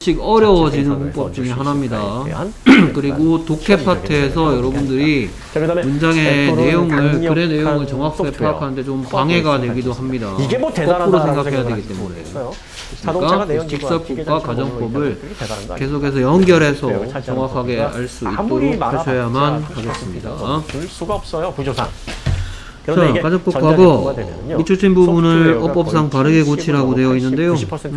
어려워지는 문법 중에 하나입니다. 그리고 독해 파트에서 여러분들이 문장의 내용을, 글의 내용을 정확하게 파악하는데 좀 방해가 되기도 합니다. 이게 뭐 거꾸로 생각해야 되기 때문에. 그러니까 직설법과 가정법을 계속해서 연결해서 정확하게 알 수 있도록 하셔야만 하겠습니다. 줄 수가 없어요, 구조상. 자, 가정법하고 밑줄친 부분을 어법상 바르게 고치라고 되어 있는데요.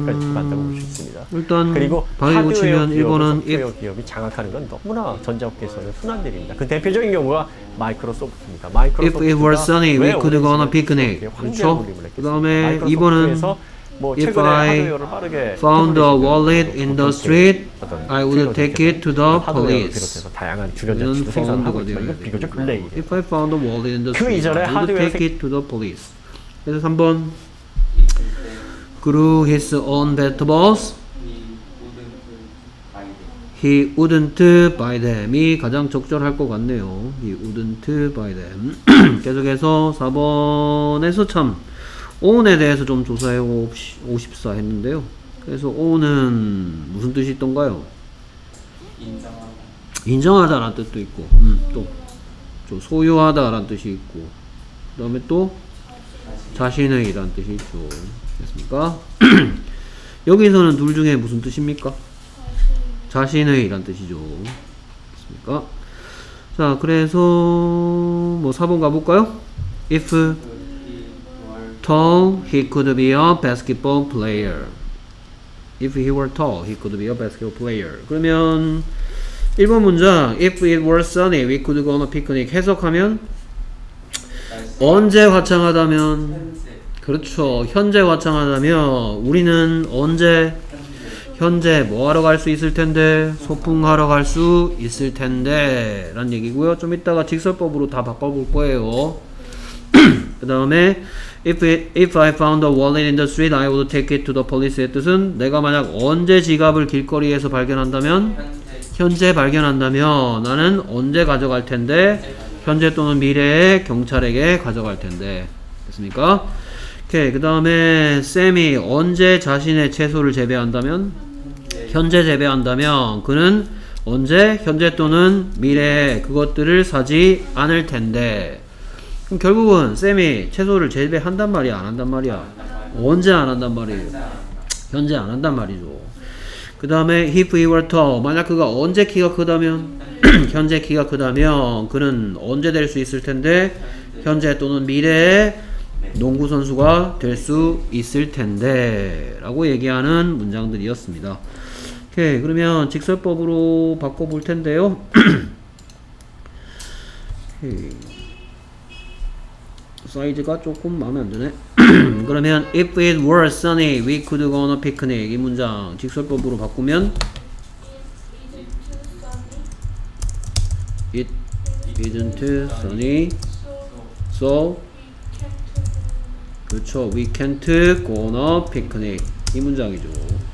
일단 바르게 고치면 1번은 if 기업이 장악하는 건 너무나 전자업계에서는 흔한 일입니다. 그 대표적인 경우가 마이크로소프트입니다. If it were sunny, we could go on a picnic. 그렇죠? 그 다음에 2번은 If I found a wallet in the street, I would take it to the police. 이런 found가 되어야 돼요. If I found a wallet in the street, I would take it to the police. 그래서 3번 Grew his own vegetables. He wouldn't buy them이 가장 적절할 것 같네요. He wouldn't buy them. 계속해서 4번에서 참 own에 대해서 좀 조사해 오십사 했는데요. 그래서 own은 무슨 뜻이 있던가요? 인정하다라는 뜻도 있고, 또 소유하다라는 뜻이 있고, 그 다음에 또 자신의 이라는 뜻이 있죠. 됐습니까? 여기서는 둘 중에 무슨 뜻입니까? 자신의 이란 뜻이죠. 됐습니까? 자, 그래서 뭐 4번 가볼까요? If tall, he could be a basketball player. If he were tall, he could be a basketball player. 그러면 1번 문장 If it were sunny, we could go on a picnic. 해석하면 언제 화창하다면, 그렇죠, 현재 화창하다면 우리는 언제, 현재 뭐 하러 갈 수 있을 텐데, 소풍하러 갈 수 있을 텐데 라는 얘기고요. 좀 이따가 직설법으로 다 바꿔볼 거예요. 그 다음에 If I found a wallet in the street, I would take it to the police의 뜻은 내가 만약 언제 지갑을 길거리에서 발견한다면, 현재 발견한다면 나는 언제 가져갈 텐데, 현재 또는 미래에 경찰에게 가져갈 텐데. 됐습니까? 오케이. 그 다음에 쌤이 언제 자신의 채소를 재배한다면, 현재 재배한다면 그는 언제, 현재 또는 미래에 그것들을 사지 않을 텐데. 그럼 결국은 쌤이 채소를 재배한단 말이야, 안 한단 말이야? 언제 안 한단 말이에요? 현재 안 한단 말이죠. 그 다음에 if he were tall, 만약 그가 언제 키가 크다면, 현재 키가 크다면 그는 언제 될 수 있을 텐데, 현재 또는 미래에 농구선수가 될 수 있을 텐데 라고 얘기하는 문장들이었습니다. 오케이. 그러면 직설법으로 바꿔볼 텐데요. 오케이. 사이즈가 조금 마음에 안 드네. 그러면 if it were sunny, we could go on a picnic. 이 문장 직설법으로 바꾸면 It isn't sunny, so 그렇죠, we can't go on a picnic. 이 문장이죠.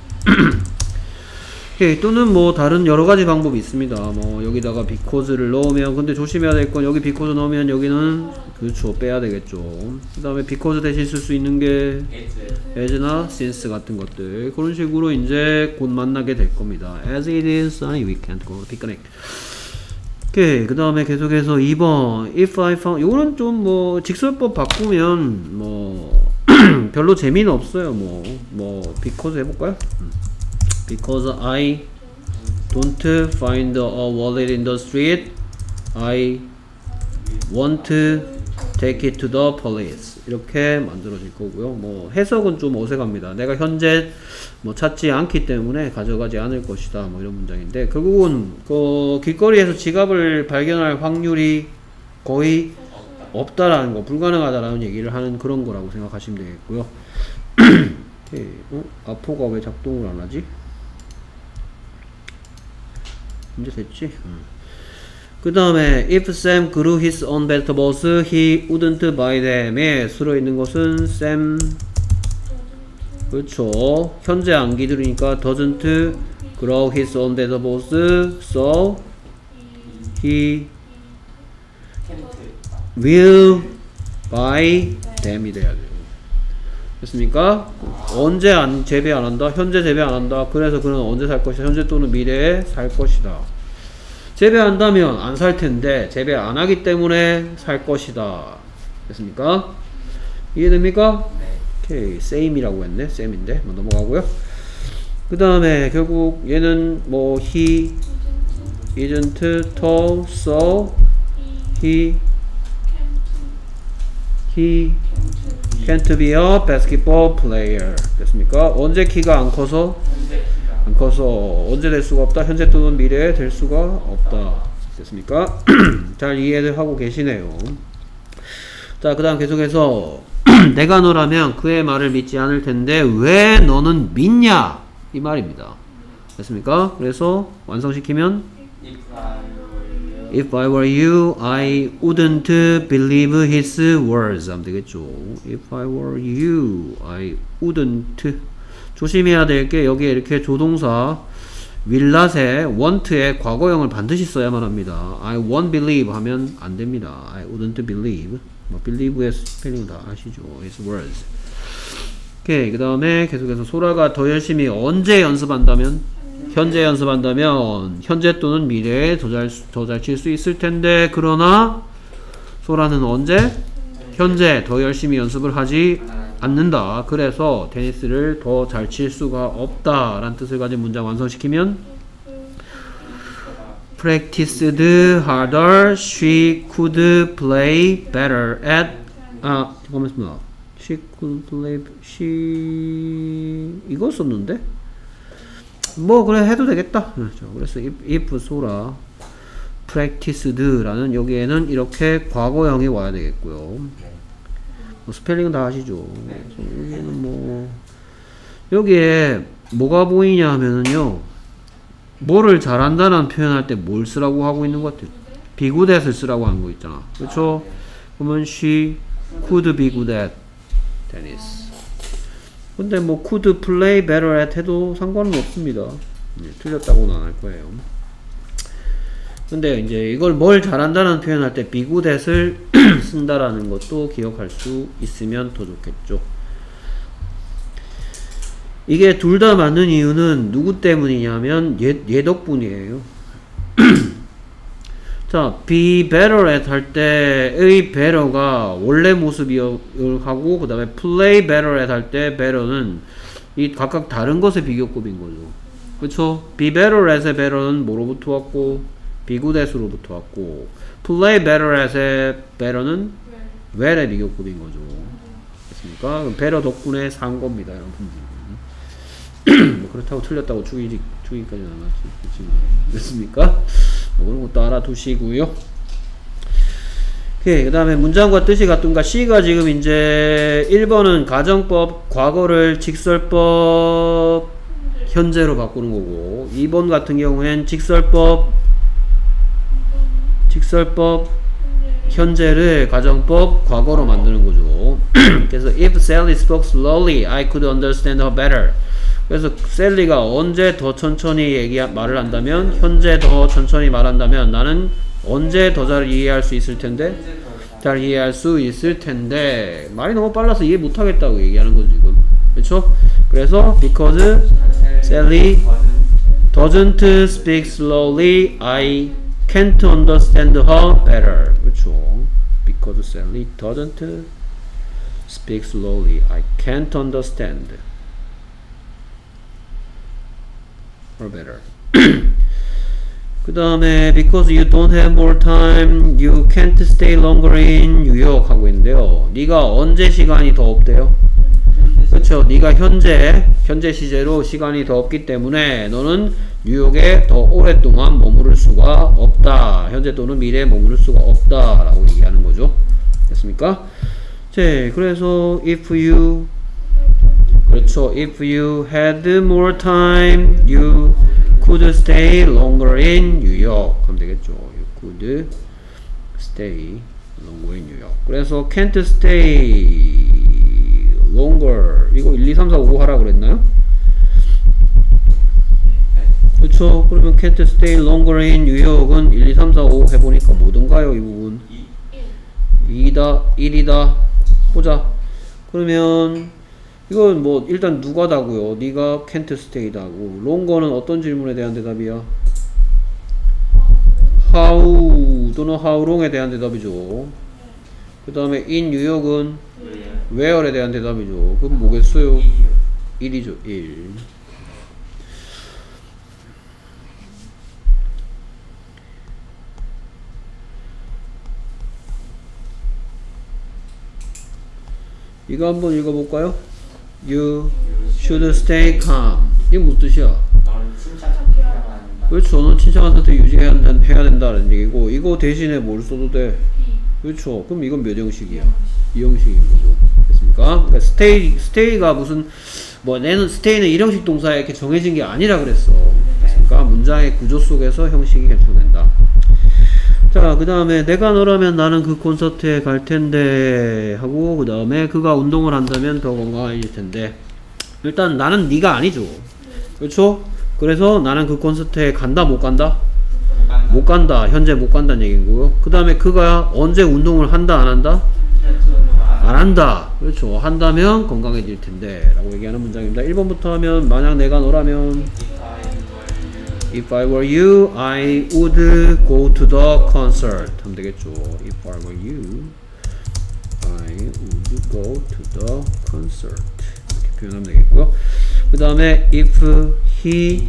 오케이. 또는 뭐 다른 여러가지 방법이 있습니다. 뭐 여기다가 because를 넣으면, 근데 조심해야 될 건 여기 because 넣으면 여기는 그렇죠, 빼야 되겠죠. 그 다음에 because 대신 쓸 수 있는 게 as나 since 같은 것들, 그런 식으로 이제 곧 만나게 될 겁니다. As it is sunny, we can't go on a picnic. 오케이. 그 다음에 계속해서 2번 if I found, 요거는 좀 뭐 직설법 바꾸면 뭐 별로 재미는 없어요. 뭐 because 해볼까요? Because I don't find a wallet in the street, I want to take it to the police. 이렇게 만들어질 거고요. 뭐 해석은 좀 어색합니다. 내가 현재 뭐 찾지 않기 때문에 가져가지 않을 것이다, 뭐 이런 문장인데, 결국은 그 길거리에서 지갑을 발견할 확률이 거의 없다라는 거, 불가능하다라는 얘기를 하는 그런 거라고 생각하시면 되겠고요. 아포가 왜 작동을 안 하지? 이제 됐지? 그 다음에 if Sam grew his own vegetables, he wouldn't buy them에 쓰여 있는 것은 Sam, 그렇죠, 현재 안 기들으니까 doesn't grow his own vegetables, so he will buy them이 돼야 돼요. 됐습니까? 언제 재배 안 한다? 현재 재배 안 한다. 그래서 그는 언제 살 것이다? 현재 또는 미래에 살 것이다. 재배한다면 안 살 텐데 재배 안 하기 때문에 살 것이다. 됐습니까? 이해됩니까? 오케이. same이라고 했네. same인데 뭐 넘어가고요. 그 다음에 결국 얘는 뭐 he isn't tall, so he can't be a basketball player. 됐습니까? 언제 키가 안 커서? 안 커서 언제 될 수가 없다. 현재 또는 미래에 될 수가 없다. 됐습니까? 잘 이해를 하고 계시네요. 자, 그 다음 계속해서 내가 너라면 그의 말을 믿지 않을 텐데 왜 너는 믿냐? 이 말입니다. 됐습니까? 그래서 완성시키면 If I were you, I wouldn't believe his words. 하면 되겠죠. If I were you, I wouldn't. 조심해야 될 게 여기에 이렇게 조동사 will not에 want의 과거형을 반드시 써야만 합니다. I won't believe 하면 안 됩니다. I wouldn't believe. 뭐 believe의 스펠링 다 아시죠? His words. 오케이. 그 다음에 계속해서 소라가 더 열심히 언제 연습한다면? 현재 연습한다면 현재 또는 미래에 더 잘 칠 수 있을 텐데 그러나 소라는 언제? 현재 더 열심히 연습을 하지 않는다. 그래서 테니스를 더 잘 칠 수가 없다 라는 뜻을 가진 문장 완성시키면 Practiced harder, she could play better at 잠깐만요. She could play 이거 썼는데? 뭐 그래 해도 되겠다. 그래서 if 소라 practiced라는 여기에는 이렇게 과거형이 와야 되겠고요. 뭐 스펠링은 다 아시죠. 여기는 뭐 여기에 뭐가 보이냐 하면은요, 뭐를 잘한다는 표현할 때 뭘 쓰라고 하고 있는 것 같아요. be good at을 쓰라고 하는 거 있잖아. 그렇죠? 그러면 she could be good at tennis. 근데 뭐 could play better at 해도 상관은 없습니다. 틀렸다고는 안 할 거예요. 근데 이제 이걸 뭘 잘한다는 표현할 때 be good at을 쓴다라는 것도 기억할 수 있으면 더 좋겠죠. 이게 둘 다 맞는 이유는 누구 때문이냐면 얘 덕분이에요. 자, be better at 할 때의 better가 원래 모습이하고 그 다음에 play better at 할 때 better는 이 각각 다른 것의 비교급인 거죠. 그쵸? be better at의 better는 뭐로부터 왔고 be good at으로부터 왔고 play better at의 better는 where의 비교급인 거죠. 됐습니까? 그럼 better 덕분에 산 겁니다, 여러분. 뭐 그렇다고 틀렸다고 주의까지는 안 하지. 됐습니까? 그런 것도 알아두시고요. 오케이. 그 다음에 문장과 뜻이 같은가? C가 지금 이제 1번은 가정법, 과거를 직설법, 현재로 바꾸는 거고, 2번 같은 경우엔 직설법, 현재를 가정법, 과거로 만드는 거죠. 그래서 if Sally spoke slowly, I could understand her better. 그래서 셀리가 언제 더 천천히 말을 한다면, 현재 더 천천히 말한다면 나는 언제 더 잘 이해할 수 있을 텐데, 잘 이해할 수 있을 텐데, 말이 너무 빨라서 이해 못하겠다고 얘기하는 거죠 지금. 그렇죠? 그래서 because Sally doesn't speak slowly, I can't understand her better. 그렇죠? Because Sally doesn't speak slowly, I can't understand better. 그 다음에 because you don't have more time, you can't stay longer in New York 하고 있는데요. 네가 언제 시간이 더 없대요? 그렇죠. 네가 현재 시제로 시간이 더 없기 때문에 너는 뉴욕에 더 오랫동안 머무를 수가 없다. 현재 또는 미래에 머무를 수가 없다 라고 얘기하는 거죠. 됐습니까? 자, 그래서 if you, 그렇죠. If you had more time, you could stay longer in New York. 하면 되겠죠. You could stay longer in New York. 그래서 can't stay longer. 이거 1, 2, 3, 4, 5 하라 그랬나요? 그렇죠. 그러면 can't stay longer in New York은 1, 2, 3, 4, 5 해보니까 뭐든가요? 이 부분 2이다 1이다 보자. 그러면 이건 뭐 일단 누가다고요. 네가 can't stay다고. 롱거는 어떤 질문에 대한 대답이야? how 또는 how long에 대한 대답이죠. 그 다음에 in 뉴욕은 where에 대한 대답이죠. 그럼 뭐겠어요? 1이죠. 1. 이거 한번 읽어볼까요? You should stay calm. 이게 무슨 뜻이야? 그렇죠. 넌 침착한 상태 유지해야 된다는 얘기고, 이거 대신에 뭘 써도 돼? 그렇죠. 그럼 이건 몇 형식이야? 이 형식인 거죠. 됐습니까? 그러니까 stay가 무슨, 내는 stay는 일형식 동사에 이렇게 정해진 게 아니라 그랬어. 됐습니까? 문장의 구조 속에서 형식이 결정된다. 자, 그 다음에 내가 너라면 나는 그 콘서트에 갈 텐데 하고, 그 다음에 그가 운동을 한다면 더 건강해질 텐데. 일단 나는 네가 아니죠. 그렇죠? 그래서 나는 그 콘서트에 간다 못 간다? 못 간다. 현재 못 간다는 얘기고요. 그 다음에 그가 언제 운동을 한다 안 한다? 안 한다. 그렇죠. 한다면 건강해질 텐데 라고 얘기하는 문장입니다. 1번부터 하면 만약 내가 너라면 If I were you, I would go to the concert 하면 되겠죠. If I were you, I would go to the concert 이렇게 표현하면 되겠고요. 그 다음에 if he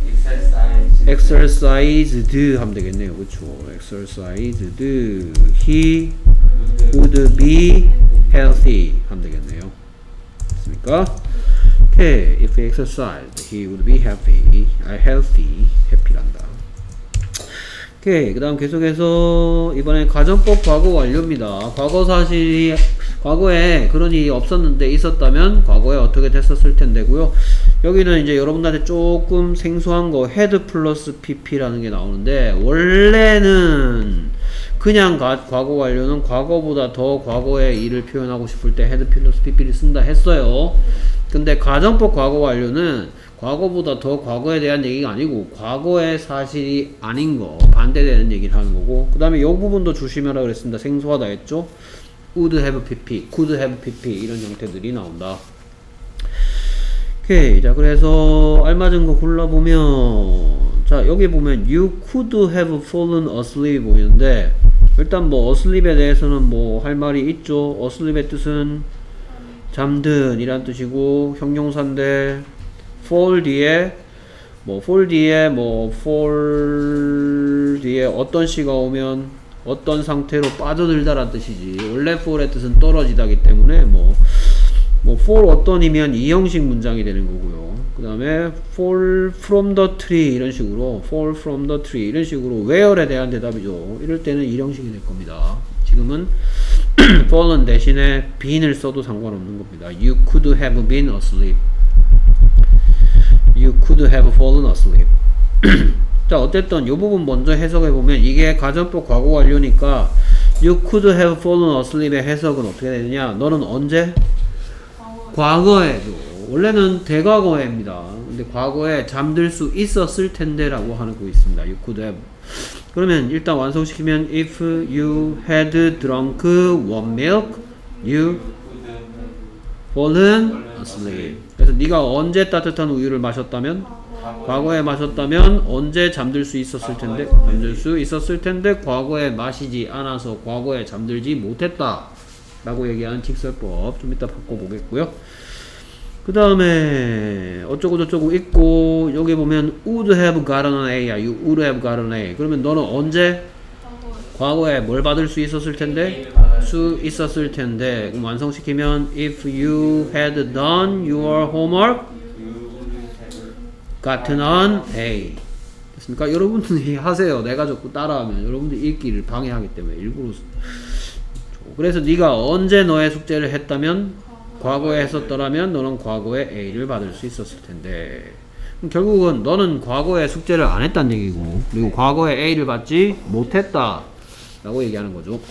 exercised 하면 되겠네요. 그렇죠. exercised he would be healthy 하면 되겠네요. 됐습니까? 오케이. If he exercised he would be healthy. happy란다. 오케이. 그 다음 계속해서 이번엔 가정법 과거 완료입니다. 과거 사실이 과거에 그런 일이 없었는데 있었다면 과거에 어떻게 됐었을 텐데고요. 여기는 이제 여러분들한테 조금 생소한 거 had 플러스 pp라는 게 나오는데 원래는 그냥 과거 완료는 과거보다 더 과거의 일을 표현하고 싶을 때 had 플러스 pp를 쓴다 했어요. 근데 가정법 과거 완료는 과거보다 더 과거에 대한 얘기가 아니고 과거의 사실이 아닌 거 반대되는 얘기를 하는 거고, 그 다음에 이 부분도 조심하라 그랬습니다. 생소하다 했죠. would have pp, could have pp 이런 형태들이 나온다. 오케이. 자, 그래서 알맞은 거 골라보면, 자, 여기 보면 you could have fallen asleep 보이는데, 일단 뭐 asleep에 대해서는 뭐 할 말이 있죠. asleep의 뜻은 잠든 이란 뜻이고 형용사인데 fall 뒤에 fall 뒤에 어떤 시가 오면 어떤 상태로 빠져들다란 뜻이지. 원래 fall의 뜻은 떨어지다기 때문에 뭐 fall 어떤이면 이 형식 문장이 되는 거고요. 그 다음에 fall from the tree 이런 식으로 fall from the tree 이런 식으로 where에 대한 대답이죠. 이럴 때는 이 형식이 될 겁니다. 지금은 fallen 대신에 been을 써도 상관없는 겁니다. You could have been asleep. You could have fallen asleep. 자, 어쨌든 이 부분 먼저 해석해보면 이게 가정법 과거 완료니까 You could have fallen asleep의 해석은 어떻게 되느냐. 너는 언제? 과거에도. 원래는 대과거입니다. 근데 과거에 잠들 수 있었을 텐데 라고 하는 거 있습니다. You could have. 그러면 일단 완성시키면 If you had drunk warm milk, you fallen asleep. 그래서 네가 언제 따뜻한 우유를 마셨다면? 과거에 마셨다면 언제 잠들 수 있었을 텐데? 잠들 수 있었을 텐데 과거에 마시지 않아서 과거에 잠들지 못했다 라고 얘기하는 직설법 좀 이따 바꿔보겠고요. 그 다음에 어쩌고저쩌고 있고 여기 보면 would have gotten an A야. You would have gotten an A. 그러면 너는 언제? 과거에 뭘 받을 수 있었을 텐데? 그럼 완성시키면 if you had done your homework gotten an A. 됐습니까? 여러분들이 하세요. 내가 자꾸 따라하면 여러분들 읽기를 방해하기 때문에 일부러. 그래서 네가 언제 너의 숙제를 했다면 과거에 했었더라면 너는 과거에 A를 받을 수 있었을 텐데. 그럼 결국은 너는 과거에 숙제를 안 했다는 얘기고 그리고 과거에 A를 받지 못했다 라고 얘기하는 거죠.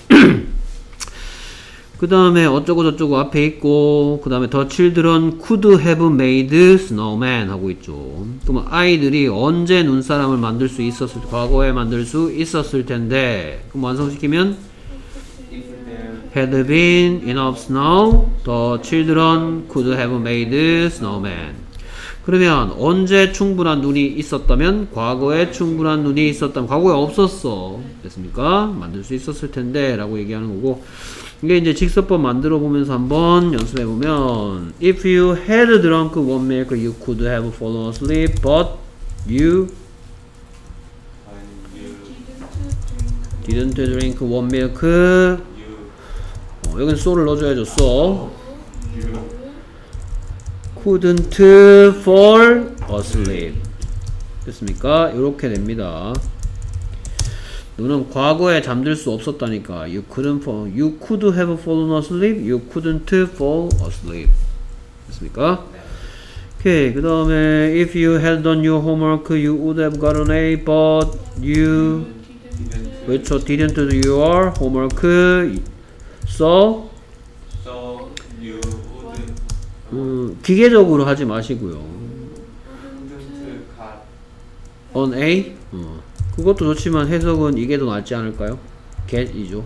그 다음에 어쩌고저쩌고 앞에 있고 그 다음에 the children could have made snowman 하고 있죠. 그러면 아이들이 언제 눈사람을 만들 수 있었을 과거에 만들 수 있었을 텐데 그럼 완성시키면 had been enough snow, the children could have made snowman. 그러면 언제 충분한 눈이 있었다면, 과거에 충분한 눈이 있었다면, 과거에 없었어. 됐습니까? 만들 수 있었을 텐데 라고 얘기하는 거고, 이게 이제 직설법 만들어 보면서 한번 연습해 보면, if you had drunk one milk, you could have fallen asleep, but you didn't drink one milk. 여긴 so를 넣어줘야죠. so couldn't fall asleep. 됐습니까? 이렇게 됩니다. 너는 과거에 잠들 수 없었다니까. You could have fallen asleep. You couldn't fall asleep. 됐습니까? 오케이. 그 다음에 if you had done your homework, you would have gotten A, but you 그렇죠. didn't do your homework. So you would 기계적으로 하지 마시고요. couldn't got on A? 그것도 좋지만 해석은 이게 더 낫지 않을까요? get이죠.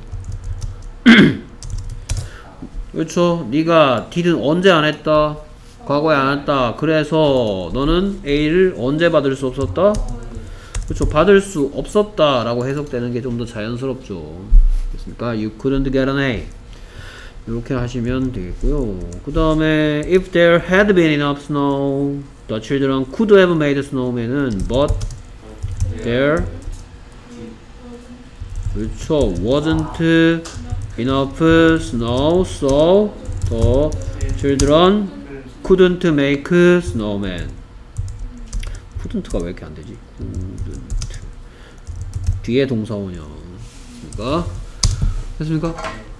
그렇죠. 네가 didn't 언제 안 했다? 과거에 안 했다. 그래서 너는 A를 언제 받을 수 없었다? 그렇죠. 받을 수 없었다 라고 해석되는 게 좀 더 자연스럽죠. 됐습니까? You couldn't get an A. 이렇게 하시면 되겠고요. 그 다음에 if there had been enough snow, the children could have made snowman은 but there 그렇죠. wasn't enough snow, so the children couldn't make snowman. couldn't가 왜 이렇게 안 되지? couldn't. 뒤에 동사원형. 됐습니까? 됐습니까?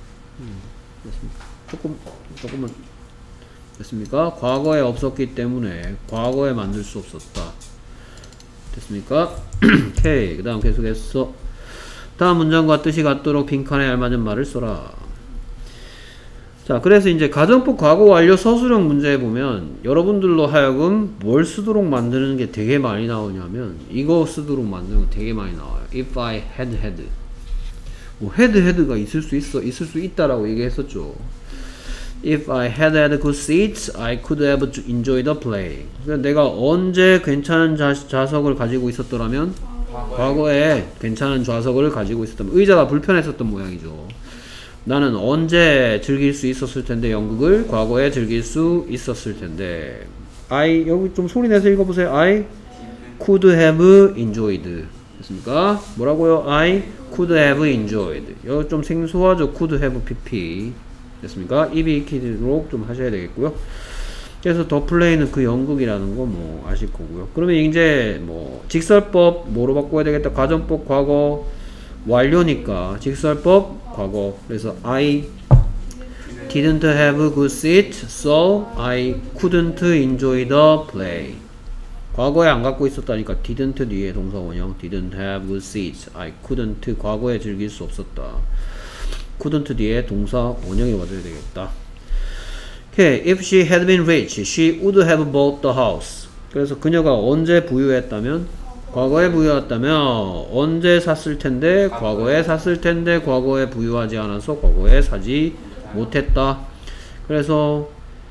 됐습니다. 조금만. 됐습니까? 과거에 없었기 때문에 과거에 만들 수 없었다. 됐습니까? 오케이. 그 다음 계속해서 다음 문장과 뜻이 같도록 빈칸에 알맞은 말을 써라. 자, 그래서 이제 가정법 과거 완료 서술형 문제에 보면 여러분들로 하여금 뭘 쓰도록 만드는 게 되게 많이 나오냐면 이거 쓰도록 만드는 거 되게 많이 나와요. If I had had. 뭐 had가 있을 수 있다라고 얘기했었죠. If I had had good seats, I could have enjoyed the play. 그러니까 내가 언제 괜찮은 좌석을 가지고 있었더라면 과거에 괜찮은 좌석을 가지고 있었다면 의자가 불편했었던 모양이죠. 나는 언제 즐길 수 있었을 텐데 연극을 과거에 즐길 수 있었을 텐데 I 여기 좀 소리 내서 읽어보세요. I could have enjoyed. 됐습니까? 뭐라고요? I could have enjoyed. 여기 좀 생소하죠? could have pp. 됐습니까? 입이 익히도록 좀 하셔야 되겠고요. 그래서 더 플레이는 그 연극이라는 거 뭐 아실 거고요. 그러면 이제 뭐 직설법 뭐로 바꿔야 되겠다? 가정법 과거 완료니까 직설법 과거. 그래서 I didn't have good seat, so I couldn't enjoy the play. 과거에 안 갖고 있었다니까 didn't 뒤에 동사 원형 didn't have good seats. I couldn't 과거에 즐길 수 없었다. couldn't 뒤에 동사 원형이 와줘야 되겠다. Okay, if she had been rich, she would have bought the house. 그래서 그녀가 언제 부유했다면, 과거에 부유했다면 언제 샀을 텐데, 과거에 샀을 텐데, 과거에 부유하지 않아서 과거에 사지 못했다. 그래서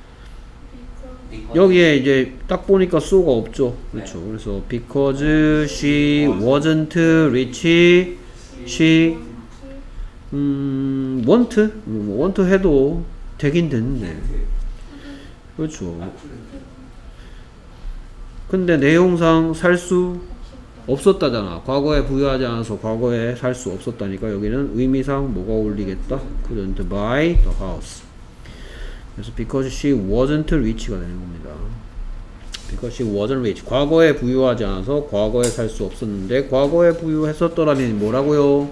여기에 이제 딱 보니까 so가 없죠. 그렇죠. 그래서 because she wasn't rich, she want 해도 되긴 되는데. 그렇죠. 근데 내용상 살 수 없었다잖아. 과거에 부유하지 않아서 과거에 살 수 없었다니까 여기는 의미상 뭐가 어울리겠다? couldn't buy the house. 그래서 because she wasn't rich가 되는 겁니다. because she wasn't rich. 과거에 부유하지 않아서 과거에 살 수 없었는데 과거에 부유했었더라면 뭐라고요?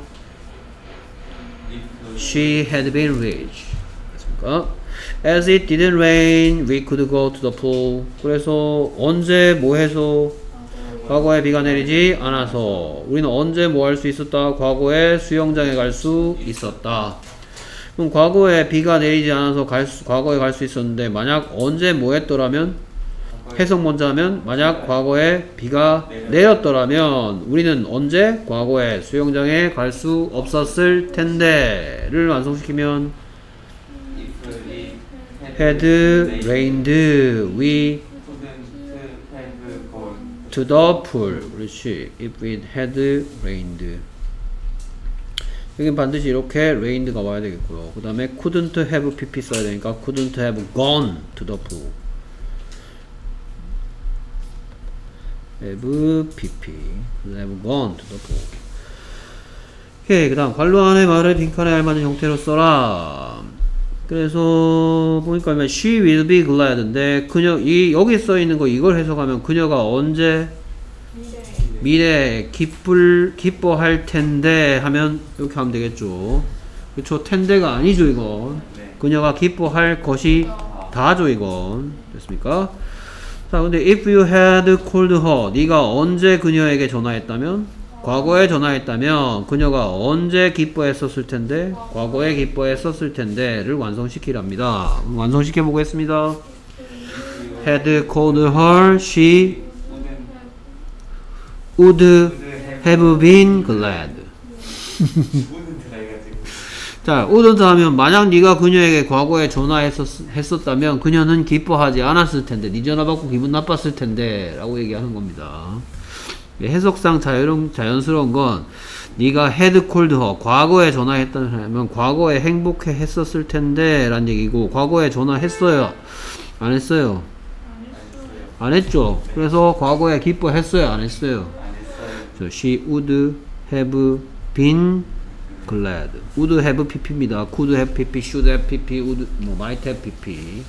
She had been rich. 됐습니까? As it didn't rain, we could go to the pool. 그래서 언제 뭐 해서 과거에 비가 내리지 않아서 우리는 언제 뭐 할 수 있었다? 과거에 수영장에 갈 수 있었다. 그럼 과거에 비가 내리지 않아서 과거에 갈 수 있었는데 만약 언제 뭐 했더라면 해석 먼저 하면 만약 과거에 비가 내렸더라면 우리는 언제 과거에 수영장에 갈 수 없었을 텐데를 완성시키면 had rained. We couldn't have gone to the pool. 그렇지. If it had rained. 여긴 반드시 이렇게 rained가 와야 되겠고요. 그 다음에 couldn't have pp 써야 되니까 couldn't have gone to the pool. have pp. have gone to the pool. 오케이. 그 다음 관로 안의 말을 빈칸에 알맞은 형태로 써라. 그래서 보니까 she will be glad인데 그녀 여기 써 있는 거 이걸 해석하면 그녀가 언제 미래에 기뻐할 텐데 하면 이렇게 하면 되겠죠. 그쵸? 텐데가 아니죠 이건. 네. 그녀가 기뻐할 것이 다죠 이건. 됐습니까? 자 근데 if you had called her 네가 언제 그녀에게 전화했다면 과거에 전화했다면 그녀가 언제 기뻐했었을 텐데 과거에 기뻐했었을 텐데를 완성시키랍니다. 완성시켜 보겠습니다. had called her she would have been glad. wouldn't 해가지고 자, wouldn't 하면 만약 네가 그녀에게 과거에 전화했었다면 그녀는 기뻐하지 않았을 텐데 네 전화 받고 기분 나빴을 텐데 라고 얘기하는 겁니다. 해석상 자연스러운 건 네가 had called her 과거에 전화했다면 과거에 행복해 했었을 텐데 란 얘기고 과거에 전화했어요? 안 했어요? 안 했죠? 그래서 과거에 기뻐했어요? 안 했어요? 안 했어요. So she would have been glad. would have pp입니다. could have pp, should have pp, would, might have pp.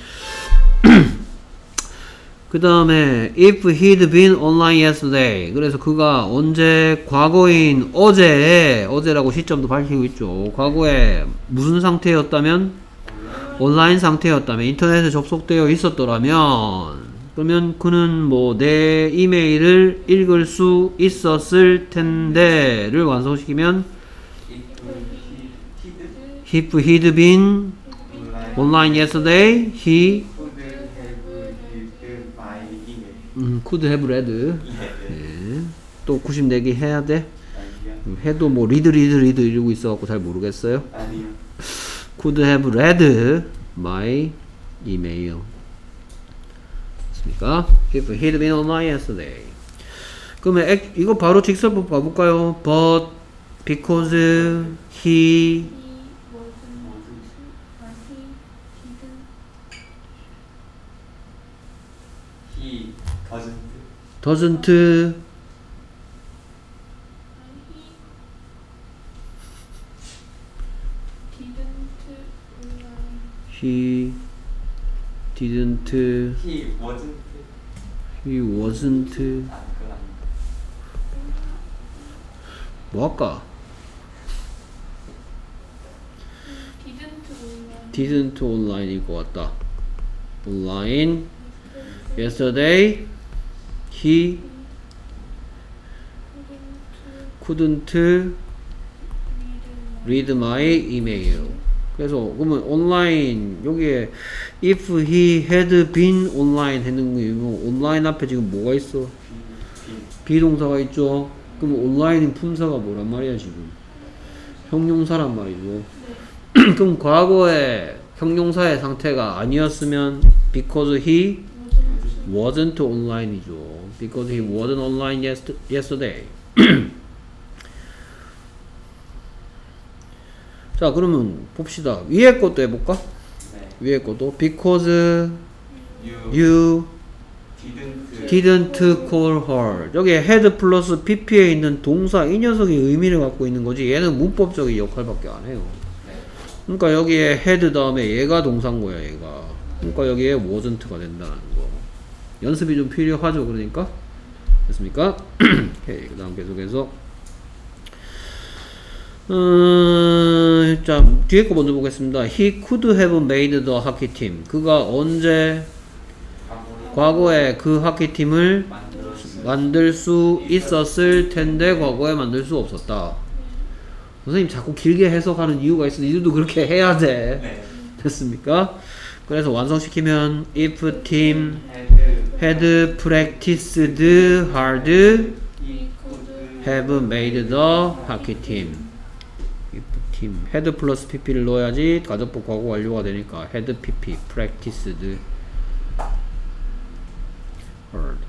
그 다음에 if he'd been online yesterday. 그래서 그가 언제 과거인 어제라고 시점도 밝히고 있죠. 과거에 무슨 상태였다면 온라인 상태였다면 인터넷에 접속되어 있었더라면 그러면 그는 내 이메일을 읽을 수 있었을 텐데를 완성시키면 if he'd been online yesterday he could have read. 네. 또 94개 해야 돼? 해도 read 이러고 있어갖고 잘 모르겠어요. 아니요. could have read my email. 됐습니까? If he'd been online yesterday. 그러면 이거 바로 직설법 봐볼까요? But because he He doesn't he didn't he wasn't 그건 아닙니다. 뭐 할까? didn't online일 것 같다. online yesterday he couldn't read my email. 그래서 그러면 온라인 여기에 if he had been online 했는 거예요. 온라인 앞에 지금 뭐가 있어? 비동사가 있죠. 그럼 온라인인 품사가 뭐란 말이야 지금? 형용사란 말이죠. 그럼 과거에 형용사의 상태가 아니었으면 because he wasn't online이죠. because he wasn't online yesterday. 자 그러면 봅시다. 위에 것도 해볼까? 네. 위에 것도 because you didn't didn't call her. 여기 had 플러스 pp에 있는 동사 이 녀석이 의미를 갖고 있는 거지 얘는 문법적인 역할밖에 안 해요. 그러니까 여기에 had 다음에 얘가 동사인 거야 얘가. 그러니까 여기에 wasn't가 된다는 거. 연습이 좀 필요하죠. 그러니까 됐습니까? 오케이. 그 다음 계속해서 자 뒤에 거 먼저 보겠습니다. He could have made the hockey team. 그가 언제 과거에 그 하키팀을 만들 수 있었을 텐데 과거에 만들 수 없었다. 선생님 자꾸 길게 해석하는 이유가 있어. 니들도 그렇게 해야 돼. 네. 됐습니까? 그래서 완성시키면 if team had practiced hard he could have made the hockey team. if team. had 플러스 pp를 넣어야지 가정법 과거 완료가 되니까 had pp practiced hard.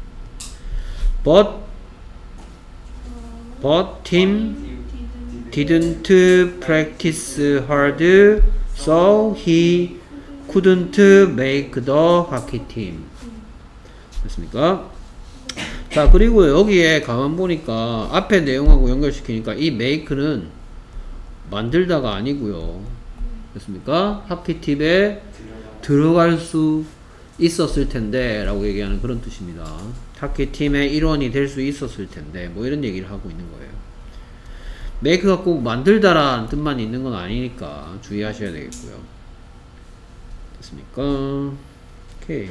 But Tim didn't practice hard, so he couldn't make the hockey team. 됐습니까? 자, 그리고 여기에 가만 보니까 앞에 내용하고 연결시키니까 이 make는 만들다가 아니고요. 됐습니까? 하키팁에 들어갈 수 있었을 텐데 라고 얘기하는 그런 뜻입니다. 하키팀의 일원이 될 수 있었을 텐데 뭐 이런 얘기를 하고 있는 거예요. make가 꼭 만들다라는 뜻만 있는 건 아니니까 주의하셔야 되겠고요. 됐습니까? 오케이.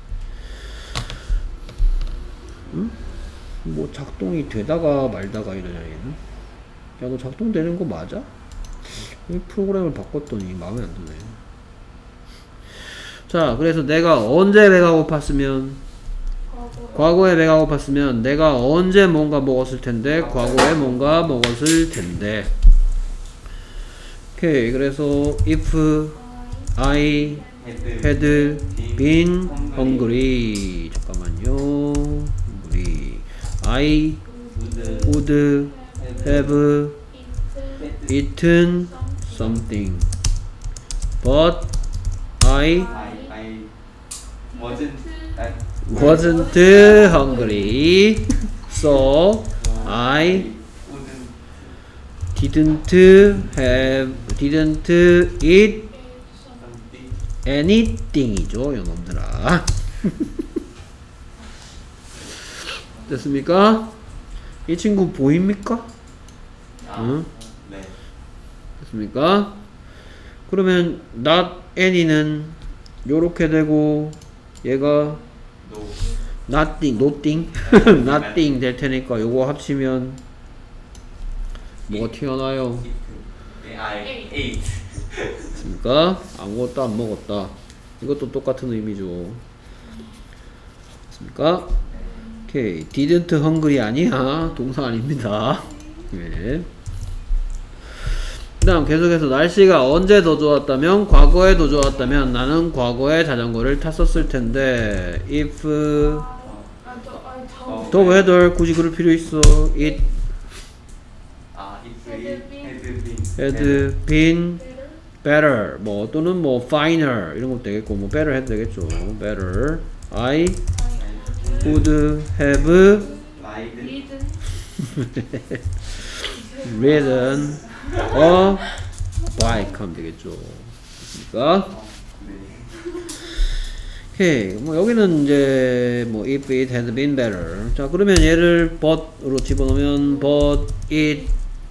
뭐 작동이 되다가 말다가 이러냐 얘는. 야, 너 작동되는 거 맞아? 이 프로그램을 바꿨더니 마음에 안 드네. 자, 그래서 내가 언제 배가 고팠으면, 과거에 배가 고팠으면 내가 언제 뭔가 먹었을 텐데, 과거에 뭔가 먹었을 텐데. 오케이. 그래서 if I had been hungry. 잠깐만요. hungry. I would have eaten something, but I wasn't hungry, so I didn't eat anything이죠, 이놈들아. 됐습니까? 이 친구 보입니까? 응? 네. 됐습니까? 그러면 not any는 요렇게 되고 얘가 nothing, nothing 될 테니까 요거 합치면 뭐가 튀어나와요? I ate. 됐습니까? 아무것도 안 먹었다. 이것도 똑같은 의미죠. 됐습니까? 오케이. didn't hungry 아니야. 동사 아닙니다. 네. 그 다음 계속해서 날씨가 언제 더 좋았다면, 과거에 더 좋았다면 나는 과거에 자전거를 탔었을 텐데 if 더 weather 굳이 그럴 필요 있어. it had been better 뭐 또는 뭐 finer 이런 것도 되겠고 뭐 better 해도 되겠죠. better I would have ridden a bike 하면 되겠죠. 그러니까 오케이. 뭐 여기는 이제 뭐 if it had been better. 자, 그러면 얘를 but으로 집어넣으면 but it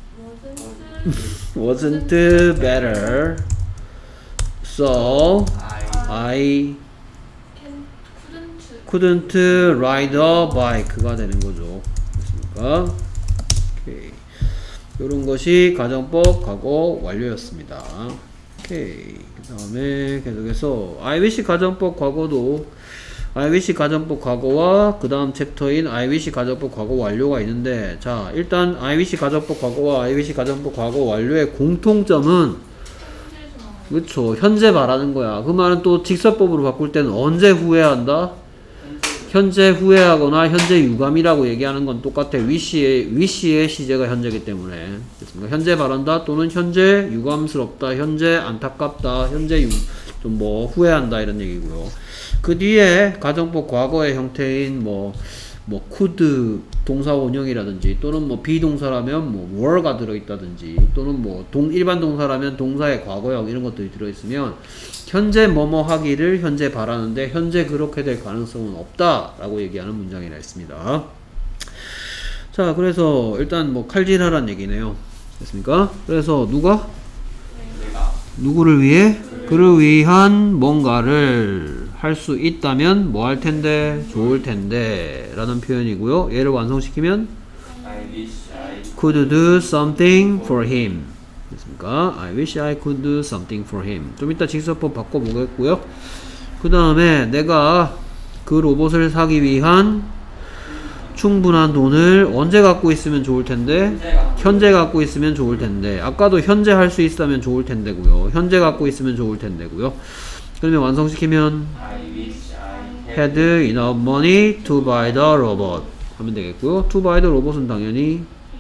wasn't better, so I couldn't ride a bike가 되는 거죠. 됐습니까? 오케이. 요런 것이 가정법 과거 완료였습니다. 오케이. 그 다음에 계속해서 I wish 가정법 과거도 I wish 가정법 과거와 그 다음 챕터인 I wish 가정법 과거 완료가 있는데, 자, 일단 I wish 가정법 과거와 I wish 가정법 과거 완료의 공통점은 그쵸, 현재 말하는 거야. 그 말은 또 직설법으로 바꿀 때는 언제 후회한다? 현재 후회하거나 현재 유감이라고 얘기하는 건 똑같아. wish의 시제가 현재이기 때문에. 됐습니까? 현재 바란다 또는 현재 유감스럽다, 현재 안타깝다, 현재 좀 뭐 후회한다 이런 얘기고요. 그 뒤에 가정법 과거의 형태인 뭐 could 동사 원형이라든지 또는 뭐 비동사라면 뭐 were가 들어있다든지 또는 뭐 일반 동사라면 동사의 과거형 이런 것들이 들어있으면 현재 뭐뭐 하기를 현재 바라는데 현재 그렇게 될 가능성은 없다 라고 얘기하는 문장이라 했습니다. 자, 그래서 일단 뭐 칼질하란 얘기네요. 됐습니까? 그래서 누가? 누구를 위해? 그를 위한 뭔가를 할 수 있다면 뭐 할 텐데? 좋을 텐데 라는 표현이고요. 얘를 완성시키면 I wish I could do something for him. 됐습니까? I wish I could do something for him. 좀 이따 직설법 바꿔보겠고요. 그 다음에 내가 그 로봇을 사기 위한 충분한 돈을 언제 갖고 있으면 좋을 텐데? 현재 갖고 있으면 좋을 텐데. 아까도 현재 할 수 있으면 좋을 텐데고요. 현재 갖고 있으면 좋을 텐데고요. 그러면 완성시키면 I wish I had enough money to buy the robot 하면 되겠고요. to buy the robot은 당연히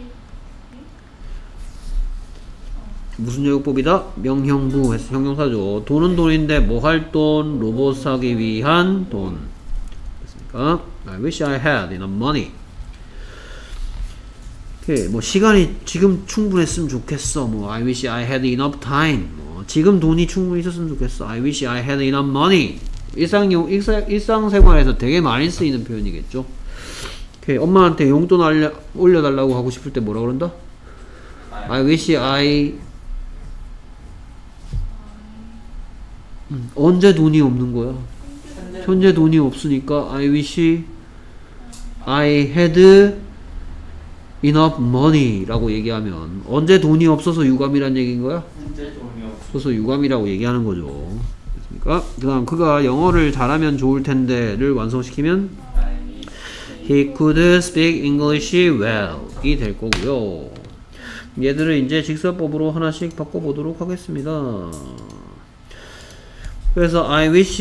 무슨 요법이다? 명형부 해서 형용사죠. 돈은 돈인데 뭐 할 돈? 로봇 사기 위한 돈. 됐습니까? I wish I had enough money. 오케이, 뭐 시간이 지금 충분했으면 좋겠어. 뭐 I wish I had enough time. 뭐 지금 돈이 충분히 있었으면 좋겠어. I wish I had enough money. 일상생활에서 되게 많이 쓰이는 표현이겠죠. 오케이, 엄마한테 용돈 올려달라고 하고 싶을 때 뭐라 그런다? I wish I 언제 돈이 없는 거야? 현재 돈이 없으니까 I wish I had enough money 라고 얘기하면 언제 돈이 없어서 유감이란 얘기인 거야? 현재 돈이 없어서 유감이라고 얘기하는 거죠. 됐습니까? 그 다음 그가 영어를 잘하면 좋을 텐데를 완성시키면 He could speak English well 이 될 거고요. 얘들을 이제 직설법으로 하나씩 바꿔보도록 하겠습니다. 그래서 I wish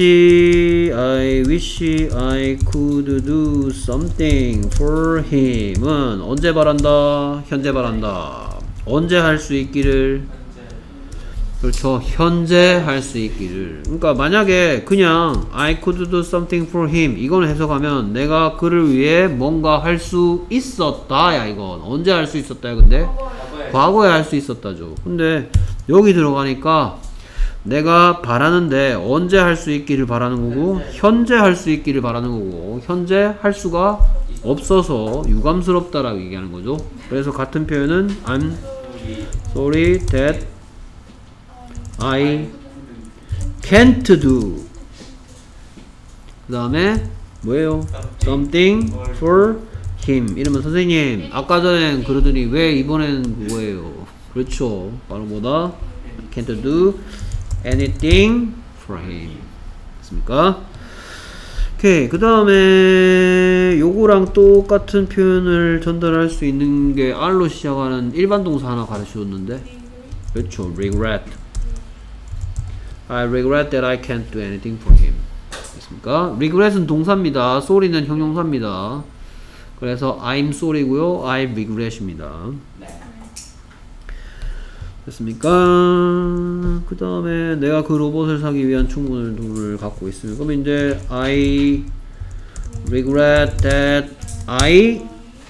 I could do something for him은 언제 바란다? 현재 바란다. 언제 할 수 있기를? 그렇죠. 현재 할 수 있기를. 그러니까 만약에 그냥 I could do something for him 이건 해석하면 내가 그를 위해 뭔가 할 수 있었다 야 이건. 언제 할 수 있었다 야 근데? 과거에 할 수 있었다죠. 근데 여기 들어가니까 내가 바라는데 언제 할 수 있기를 바라는 거고 현재 할 수 있기를 바라는 거고 현재 할 수가 없어서 유감스럽다라고 얘기하는 거죠. 그래서 같은 표현은 I'm sorry that I can't do 그 다음에 뭐예요? something for him 이러면 선생님 아까 전엔 그러더니 왜 이번엔 뭐예요? 그렇죠. 바로 뭐다? I can't do anything for him. 됐습니까? 오케이. 그 다음에 요거랑 똑같은 표현을 전달할 수 있는 게 R로 시작하는 일반 동사 하나 가르쳐 줬는데 그렇죠. regret. I regret that I can't do anything for him. 됐습니까? regret은 동사입니다. sorry는 형용사입니다. 그래서 I'm sorry고요. I regret입니다. 됐습니까? 그 다음에 내가 그 로봇을 사기 위한 충분한 돈을 갖고 있으면 그러면 이제 I regret that I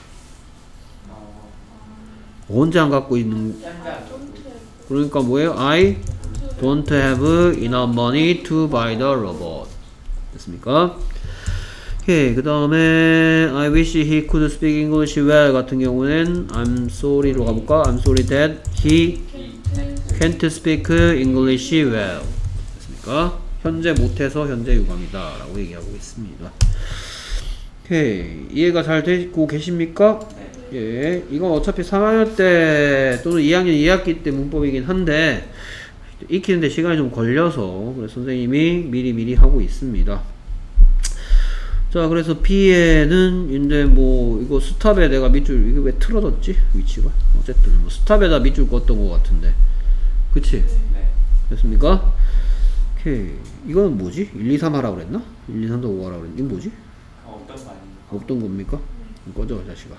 언제 안 갖고 있는 그러니까 뭐예요? I don't have enough money to buy the robot. 됐습니까? 오케이. 그 다음에 I wish he could speak English well 같은 경우는 I'm sorry로 가볼까? I'm sorry that he can't speak English well. 됐습니까? 현재 못해서 현재 유감이다 라고 얘기하고 있습니다. 오케이. 이해가 잘 되고 계십니까? 예. 이건 어차피 3학년 때 또는 2학년 2학기 때 문법이긴 한데 익히는데 시간이 좀 걸려서 그래서 선생님이 미리 하고 있습니다. 자, 그래서 B에는 이제 뭐 이거 스탑에 내가 밑줄 이거 왜 틀어졌지? 위치가 어쨌든 뭐 스탑에다 밑줄 껐던 것 같은데 그치? 네. 됐습니까? 오케이. 이거는 뭐지? 1, 2, 3 하라고 그랬나? 1, 2, 3, 4, 5 하라고 그랬나? 이거 뭐지? 어떤 말인가? 없던 겁니까? 꺼져 자식아.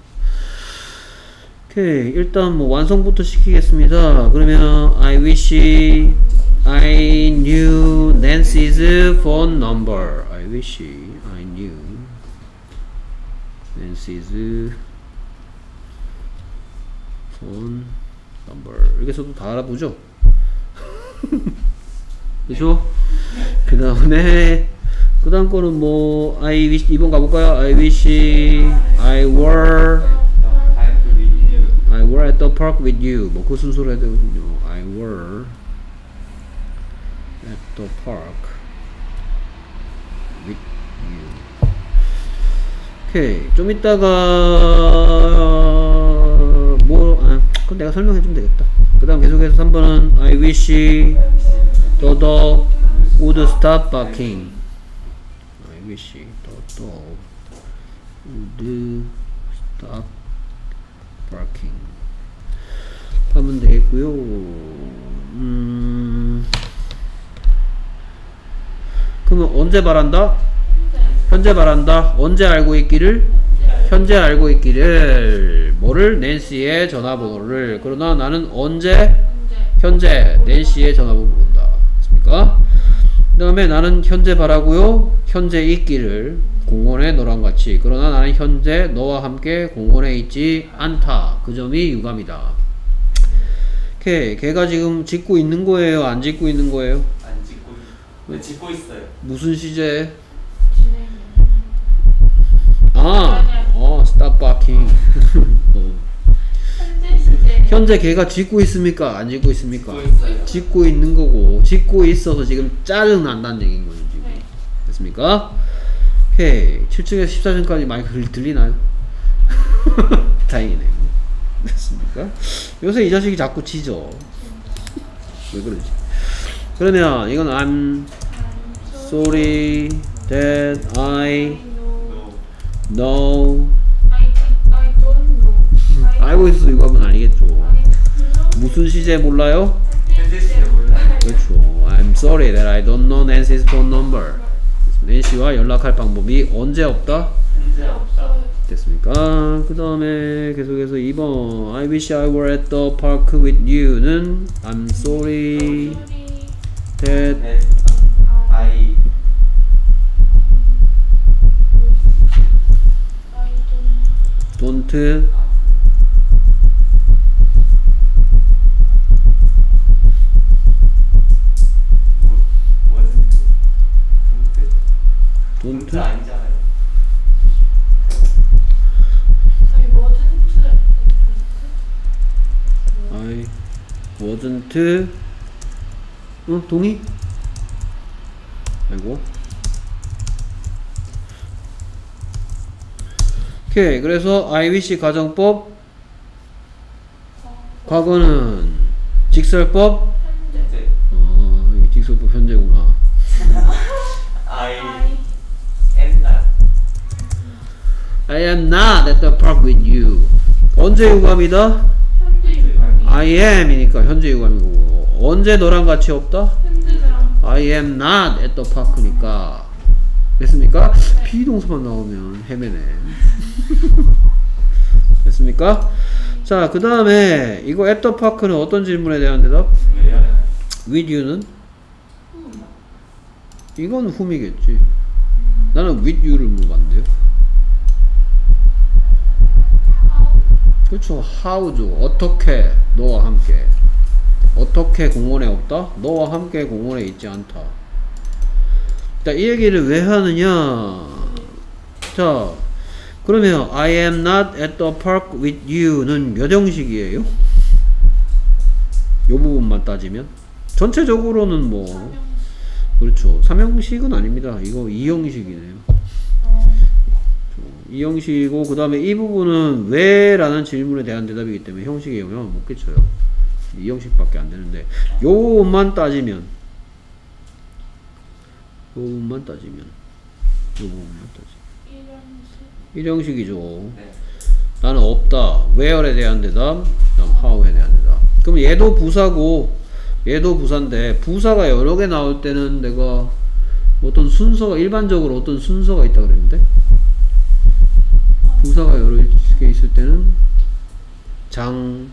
오케이. 일단 뭐 완성부터 시키겠습니다. 그러면 I wish I knew Nancy's phone number. I wish I knew Nancy's phone number. 이렇게 해서도 다 알아보죠? 그죠? 그 다음에 그 다음 거는 뭐 I wish 2번 가볼까요? I wish I were at the park with you. 뭐 그 순서로 해야 되거든요. I were at the park with you. 오케이. 좀 이따가 그건 내가 설명해주면 되겠다. 그 다음 계속해서 3번은 I wish the dog would stop barking. I wish the dog would stop barking 하면 되겠고요. 그러면 언제 말한다? 현재 말한다. 언제 알고 있기를? 현재 알고 있기를. 뭐를? 낸시의 전화번호를. 그러나 나는 언제? 현재 낸시의 전화번호를 모른다. 됐습니까? 그 다음에 나는 현재 바라고요. 현재 있기를. 공원에 너랑 같이. 그러나 나는 현재 너와 함께 공원에 있지 않다. 그 점이 유감이다. 오케이. 걔가 지금 짓고 있는 거예요? 안 짓고 있는 거예요? 안 짓고 네, 짓고 있어요. 무슨 시제? 진행. stop barking. 현재 시제. 현재 걔가 짓고 있습니까? 안 짓고 있습니까? 짓고 있어요. 짓고 있는 거고, 짓고 있어서 지금 짜증 난다는 얘기인 거죠, 지금. 네. 됐습니까? 오케이. 7층에서 14층까지 많이 들리나요? 다행이네요. 됐습니까? 요새 이 자식이 자꾸 지죠. 왜 그러지? 그러면 이건 I'm sorry that I know. I don't know. 알고 있어 이거 하면 아니겠죠. I know. 무슨 시제 몰라요? 현재 시제 몰라요. 그렇죠. I'm sorry that I don't know Nancy's phone number. 낸시와 연락할 방법이 언제 없다? 현재 없다. 됐습니까? 그 다음에 계속해서 2번 I wish I were at the park with you는 I'm sorry that 네. I don't wasn't don't 아니잖아요. I wasn't 동의? 아이고 오케이 그래서 I wish 가정법 과거는 직설법 현재 이게 직설법 현재구나 I am not I am not at the park with you 언제 유감이다? 현재 유감이. I am 이니까 현재 유감이고 언제 너랑 같이 없다? 현재랑. I am not at the park니까 됐습니까? 비동사만 나오면 헤매네 됐습니까? 자 그 다음에 이거 at the park는 어떤 질문에 대한 대답? 왜요? with you는? 이건 whom이겠지 나는 with you를 물어봤는데요 그렇죠 how죠 어떻게 너와 함께 어떻게 공원에 없다? 너와 함께 공원에 있지 않다 자, 이 얘기를 왜 하느냐 자 그러면 I am not at the park with you는 몇 형식이에요? 요 부분만 따지면 전체적으로는 뭐 그렇죠 3형식은 아닙니다 이거 2형식이네요 2형식이고 그 다음에 이 부분은 왜 라는 질문에 대한 대답이기 때문에 형식에 영향을 못 끼쳐요 2형식밖에 안 되는데 요 부분만 따지면 요 부분만 따지면 1형식이죠 네. 나는 없다 where에 대한 대답 그다음 how에 대한 대답 그럼 얘도 부사고 얘도 부사인데 부사가 여러 개 나올 때는 내가 어떤 순서가 일반적으로 어떤 순서가 있다 그랬는데 부사가 여러 개 있을 때는 장,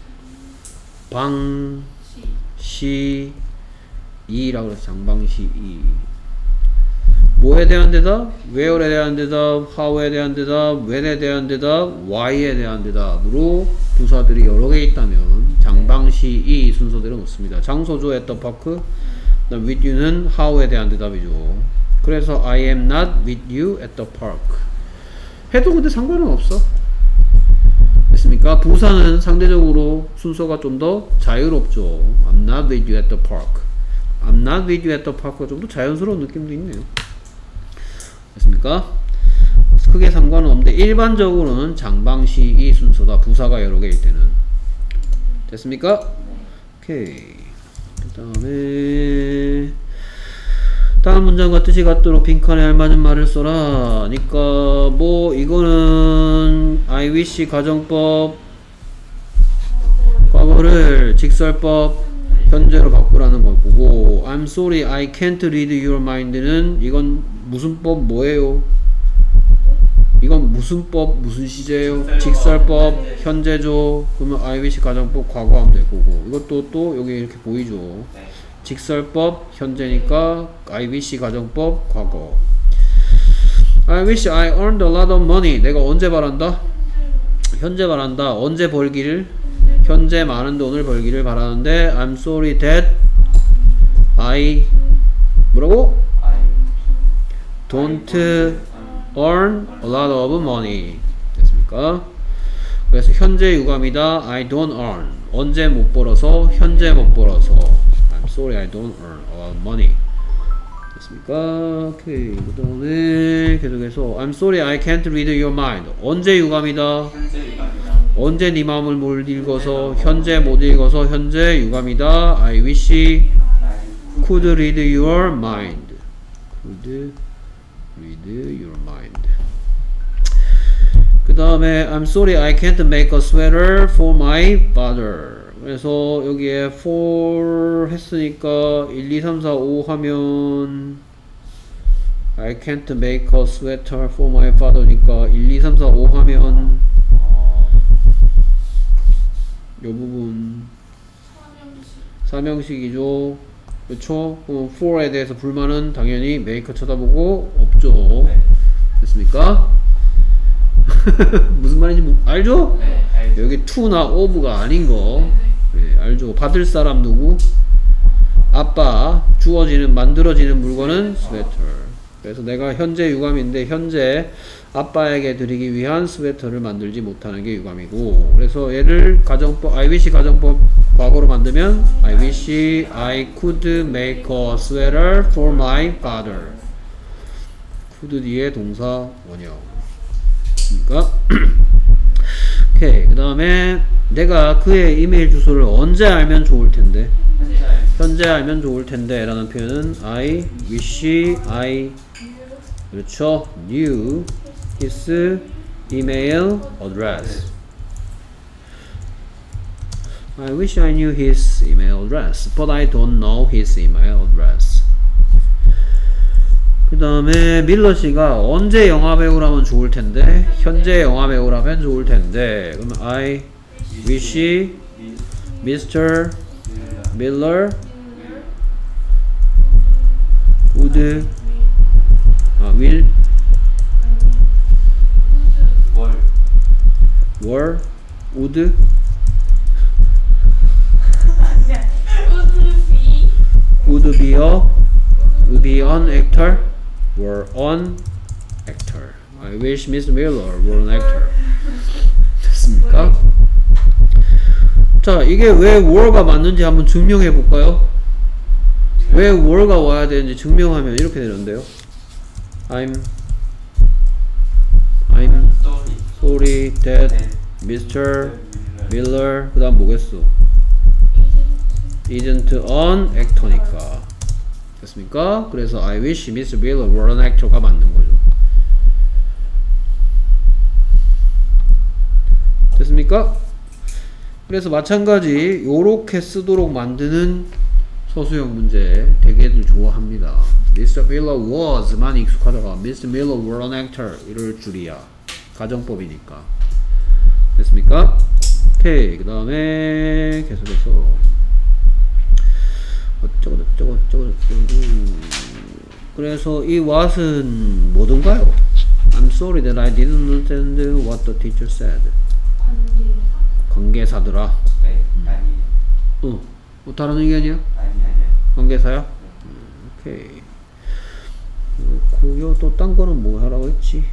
방, 시, 이라고 그래서 장방시, 이 뭐에 대한 대답? where에 대한 대답, how에 대한 대답, when에 대한 대답, why에 대한 대답으로 부사들이 여러 개 있다면 장방시, 이 순서대로 놓습니다. 장소죠 at the park 그다음 with you는 how에 대한 대답이죠. 그래서 I am not with you at the park 해도 근데 상관은 없어 됐습니까? 부사는 상대적으로 순서가 좀 더 자유롭죠. I'm not with you at the park I'm not with you at the park가 좀 더 자연스러운 느낌도 있네요. 됐습니까? 크게 상관은 없는데 일반적으로는 장방시 이 순서다. 부사가 여러 개일 때는. 됐습니까? 오케이. 그 다음에 다음 문장과 뜻이 같도록 빈칸에 알맞은 말을 써라. 그러니까 뭐 이거는 I wish 가정법 과거를 직설법 현재로 바꾸라는 걸 보고 I'm sorry I can't read your mind는 이건 무슨 법 뭐예요? 이건 무슨 법 무슨 시제예요? 직설법 현재죠. 그러면 I wish 가정법 과거하면 될 거고 이것도 또 여기 이렇게 보이죠. 네. 직설법 현재니까 I wish 가정법 과거. I wish I earned a lot of money. 내가 언제 바란다? 현재 바란다. 언제 벌기를? 현재 많은 돈을 벌기를 바라는데 I'm sorry that I 뭐라고? I don't earn a lot of money. 됐습니까? 그래서 현재 유감이다. I don't earn. 언제 못 벌어서 현재 못 벌어서 I'm sorry I don't earn a lot of money. 됐습니까? 오케이. 그 다음에 계속해서 I'm sorry I can't read your mind. 언제 유감이다. 현재 유감이다. 언제 네 마음을 못 읽어서 현재 못 읽어서 현재 유감이다. I wish I could read your mind. could read your mind. 그 다음에 I'm sorry I can't make a sweater for my father. 그래서 여기에 for 했으니까 1, 2, 3, 4, 5 하면 I can't make a sweater for my father니까 1, 2, 3, 4, 5 하면 이 부분 사명식이죠. 그렇죠? 그럼 for에 대해서 불만은 당연히 make 쳐다보고 없죠. 네. 됐습니까? 무슨 말인지 알죠? 네, 알죠. 여기 to나 of가 아닌 거 네, 알죠? 받을 사람 누구? 아빠. 주어지는 만들어지는 물건은 sweater. 그래서 내가 현재 유감인데 현재 아빠에게 드리기 위한 스웨터를 만들지 못하는 게 유감이고 그래서 얘를 가정법 I wish 가정법 과거로 만들면 I wish I could make a sweater for my father. could 뒤에 동사 원형 그러니까 오케이. 그 다음에 내가 그의 이메일 주소를 언제 알면 좋을 텐데 현재 알면 좋을 텐데 라는 표현은 I wish I 그렇죠. knew his email address. I wish I knew his email address, but I don't know his email address. 그 다음에 밀러 씨가 언제 영화 배우라면 좋을 텐데, 현재 영화 배우라면 좋을 텐데. 그러면 I wish Mr. Miller would will were would would be an actor were an actor. I wish Miss Miller were an actor. 됐습니까? 자, 이게 왜 were가 맞는지 한번 증명해 볼까요? 왜 were가 와야 되는지 증명하면 이렇게 되는데요. I'm sorry that Mr. Miller 그 다음 뭐겠어? isn't an actor니까 됐습니까? 그래서 I wish Mr. Miller were an actor가 맞는 거죠. 됐습니까? 그래서 마찬가지 요렇게 쓰도록 만드는 서술형 문제 되게들 좋아합니다. Mr. Miller was 많이 익숙하다가 Mr. Miller were an actor 이럴 줄이야. 가정법이니까. 됐습니까? 오케이. 그 다음에 계속해서 어쩌고 그래서 이 what은 뭐든가요? I'm sorry that I didn't understand what the teacher said. 관계사더라. 네, 아니. 뭐 다른 의견이야? 아니. 관계사야? 오케이. 그렇고요. 또 딴 거는 뭐 하라고 했지?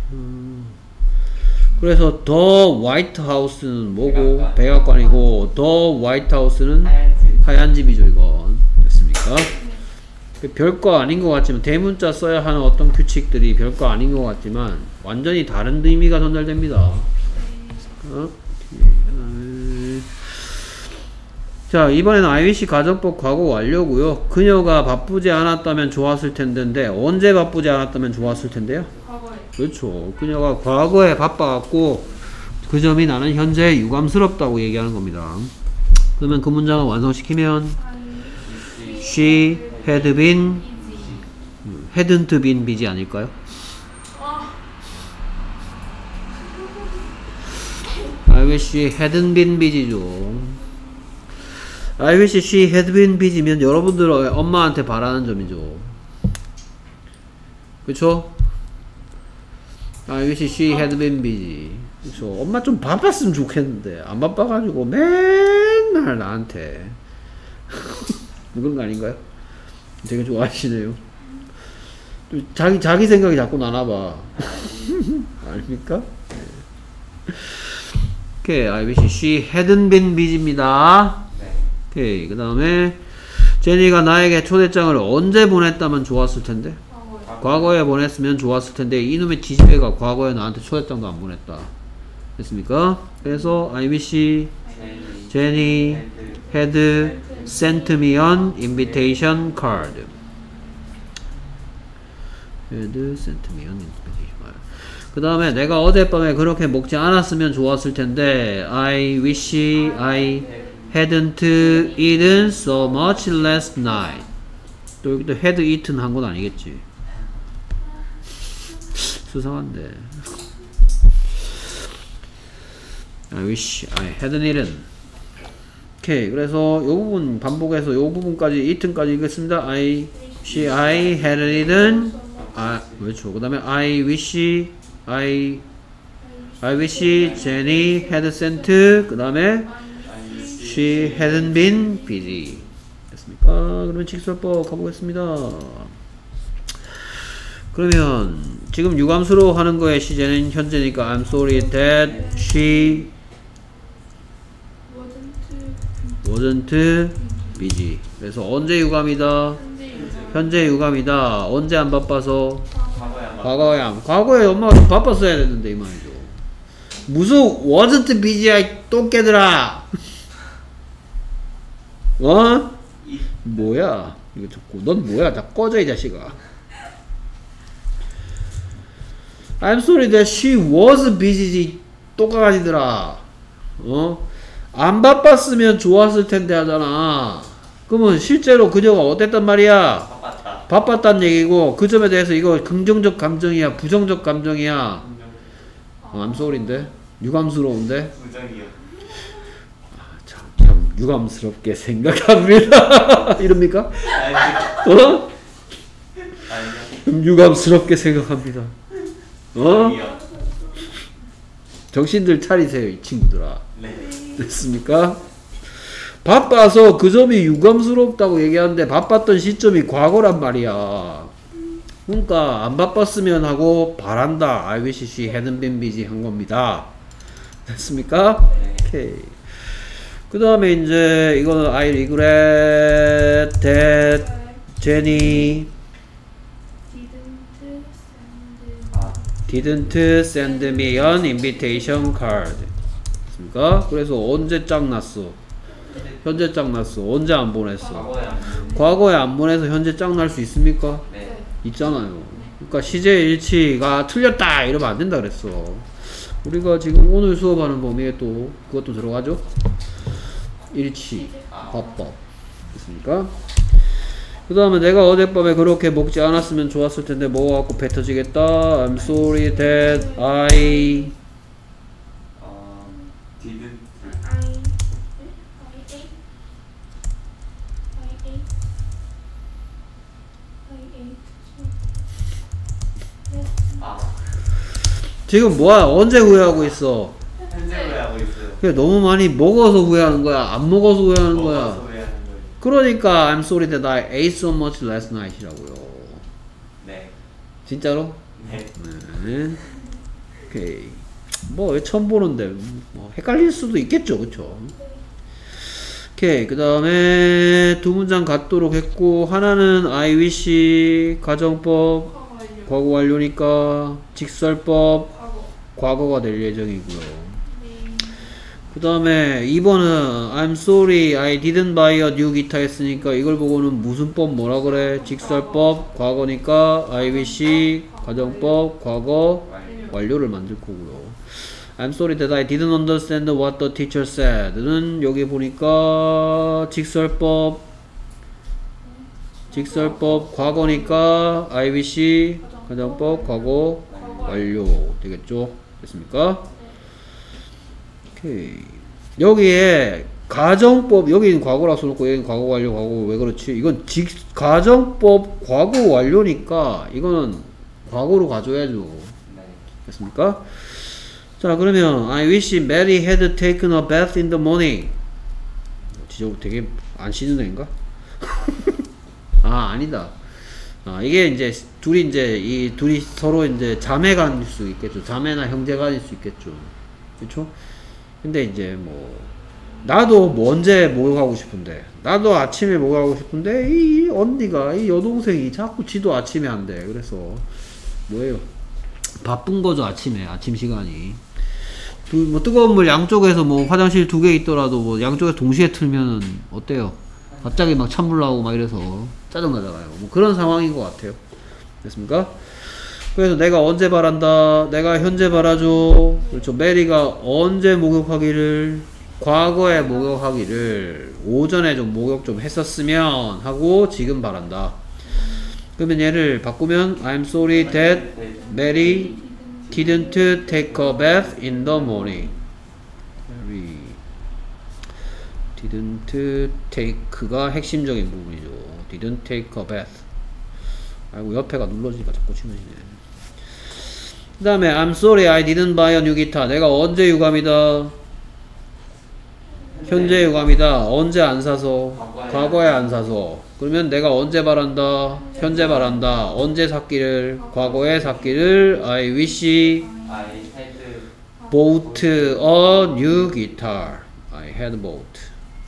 그래서 The White House는 뭐고? 백악관이고 The White House는 하얀 집이죠. 이건 됐습니까? 별거 아닌 것 같지만 대문자 써야 하는 어떤 규칙들이 별거 아닌 것 같지만 완전히 다른 의미가 전달됩니다. 자, 이번에는 I wish 가정법 과거 완료고요. 그녀가 바쁘지 않았다면 좋았을 텐데 언제 바쁘지 않았다면 좋았을 텐데요? 과거에. 그렇죠. 그녀가 과거에 바빠갖고 그 점이 나는 현재 유감스럽다고 얘기하는 겁니다. 그러면 그 문장을 완성시키면 She had been hadn't been busy 아닐까요? I wish she hadn't been busy죠. I wish she had been busy면 여러분들 엄마한테 바라는 점이죠. 그쵸? I wish she had been busy. 그쵸? 엄마 좀 바빴으면 좋겠는데 안 바빠가지고 맨날 나한테 그런 거 아닌가요? 되게 좋아하시네요. 자기 생각이 자꾸 나나봐. 아닙니까? 네. 오케이, I wish she hadn't been busy입니다. 네. 오케이, 그 다음에 제니가 나에게 초대장을 언제 보냈다면 좋았을 텐데? 과거에 보냈으면 좋았을 텐데 이놈의 지지배가 과거에 나한테 초대장도 안 보냈다. 됐습니까? 그래서 I wish Jenny had sent me an invitation card. had sent me an invitation card. 그 다음에 내가 어젯밤에 그렇게 먹지 않았으면 좋았을 텐데 I wish I hadn't eaten so much last night. 또 여기도 had eaten 한 건 아니겠지. 수상한데. I wish I hadn't eaten. 오케이. 그래서 요 부분 반복해서 요 부분까지 eaten까지 읽겠습니다. I wish I hadn't eaten. 그렇죠. 그 다음에 I wish Jenny had sent. 그 다음에 she hadn't been busy. 됐습니까? 그러면 직설법 가보겠습니다. 그러면 지금 유감스러워 하는 거에 시제는 현재니까 I'm sorry that she wasn't busy. 그래서 언제 유감이다? 현재 유감이다. 언제 안 바빠서? 과거에 엄마가 좀 바빴어야 됐는데 이 말이죠. 무슨 wasn't busy야 똥개들아. 어? 뭐야 이거 자꾸 넌 뭐야 다 꺼져 이 자식아. I'm sorry that she was busy 똑강아지들아. 안 바빴으면 좋았을 텐데 하잖아. 그러면 실제로 그녀가 어땠단 말이야? 바빴단 얘기고 그 점에 대해서 이거 긍정적 감정이야 부정적 감정이야? I'm sorry인데? 유감스러운데? 부정이요. 참 유감스럽게 생각합니다. 이럽니까? 아니요. 유감스럽게 생각합니다. 부정이요. 정신들 차리세요 이 친구들아. 네. 됐습니까? 바빠서 그 점이 유감스럽다고 얘기하는데 바빴던 시점이 과거란 말이야. 그러니까 안 바빴으면 하고 바란다. I wish she hadn't been busy 한 겁니다. 됐습니까? 네. 오케이. 그 다음에 이제 이거는 I regret that Jenny didn't send me an invitation card. 됐습니까? 그래서 언제 짱났어? 현재 짱났어. 언제 안 보냈어? 과거에 안 보내서 현재 짱날 수 있습니까? 네. 있잖아요. 그러니까 시제 일치가 틀렸다 이러면 안 된다 그랬어. 우리가 지금 오늘 수업하는 범위에 또 그것도 들어가죠? 일치, 화법. 됐습니까? 그 다음에 내가 어젯밤에 그렇게 먹지 않았으면 좋았을 텐데 뭐가 갖고 뱉어지겠다. I'm sorry that I didn't. 지금 뭐야? 언제 후회하고 있어? 현재 후회하고 있어요. 그래, 너무 많이 먹어서 후회하는 거야? 안 먹어서 후회하는 거야? 먹어서 후회하는 거예요. 그러니까 I'm sorry that I ate so much last night이라고요. 네. 진짜로? 네. 네. 오케이. 뭐 왜 처음 보는데 뭐 헷갈릴 수도 있겠죠, 그쵸? 오케이. 그 다음에 두 문장 같도록 했고 하나는 I wish 가정법 과거 완료니까 직설법 과거가 될 예정이고요. 그 다음에 2번은 I'm sorry I didn't buy a new guitar 했으니까 이걸 보고는 무슨 법 뭐라 그래? 직설법 과거니까 I wish 가정법 과거 완료를 만들 거고요. I'm sorry that I didn't understand what the teacher said는 여기 보니까 직설법 과거니까 I wish 가정법 과거 완료 되겠죠? 됐습니까? 오케이. 여기에 가정법 여기는 과거라 써놓고 여기는 과거 완료 과거 왜 그렇지? 이건 가정법 과거 완료니까 이거는 과거로 가져야죠. 네. 됐습니까? 자 그러면 I wish Mary had taken a bath in the morning. 진짜 되게 안 씻는 애인가? 아 아니다. 이게 이제 둘이 서로 이제 자매간일 수 있겠죠. 자매나 형제간일 수 있겠죠. 그렇죠? 근데 이제 뭐 나도 뭐 언제 목욕하고 싶은데 나도 아침에 목욕하고 싶은데 이 언니가 이 여동생이 자꾸 지도 아침에 한대. 그래서 뭐예요? 바쁜 거죠. 아침에 아침 시간이 뭐 뜨거운 물 양쪽에서 뭐 화장실 2개 있더라도 뭐 양쪽에서 동시에 틀면은 어때요? 갑자기 막 찬물 나오고 막 이래서 짜증나잖아요. 뭐 그런 상황인 것 같아요. 됐습니까? 그래서 내가 언제 바란다? 내가 현재 바라죠. 그렇죠. 메리가 언제 목욕하기를? 과거에 목욕하기를 오전에 좀 목욕 좀 했었으면 하고 지금 바란다. 그러면 얘를 바꾸면 I'm sorry that Mary didn't take a bath in the morning. Mary didn't take가 핵심적인 부분이죠. didn't take a bath. 아이고 옆에가 눌러지니까 자꾸 치면이네. 그 다음에 I'm sorry I didn't buy a new guitar. 내가 언제 유감이다? 현재 유감이다. 언제 안 사서? 과거에 안 사서. 그러면 내가 언제 바란다? 현재 바란다. 언제 샀기를? 과거에 샀기를 I wish I had bought a new guitar. I had bought.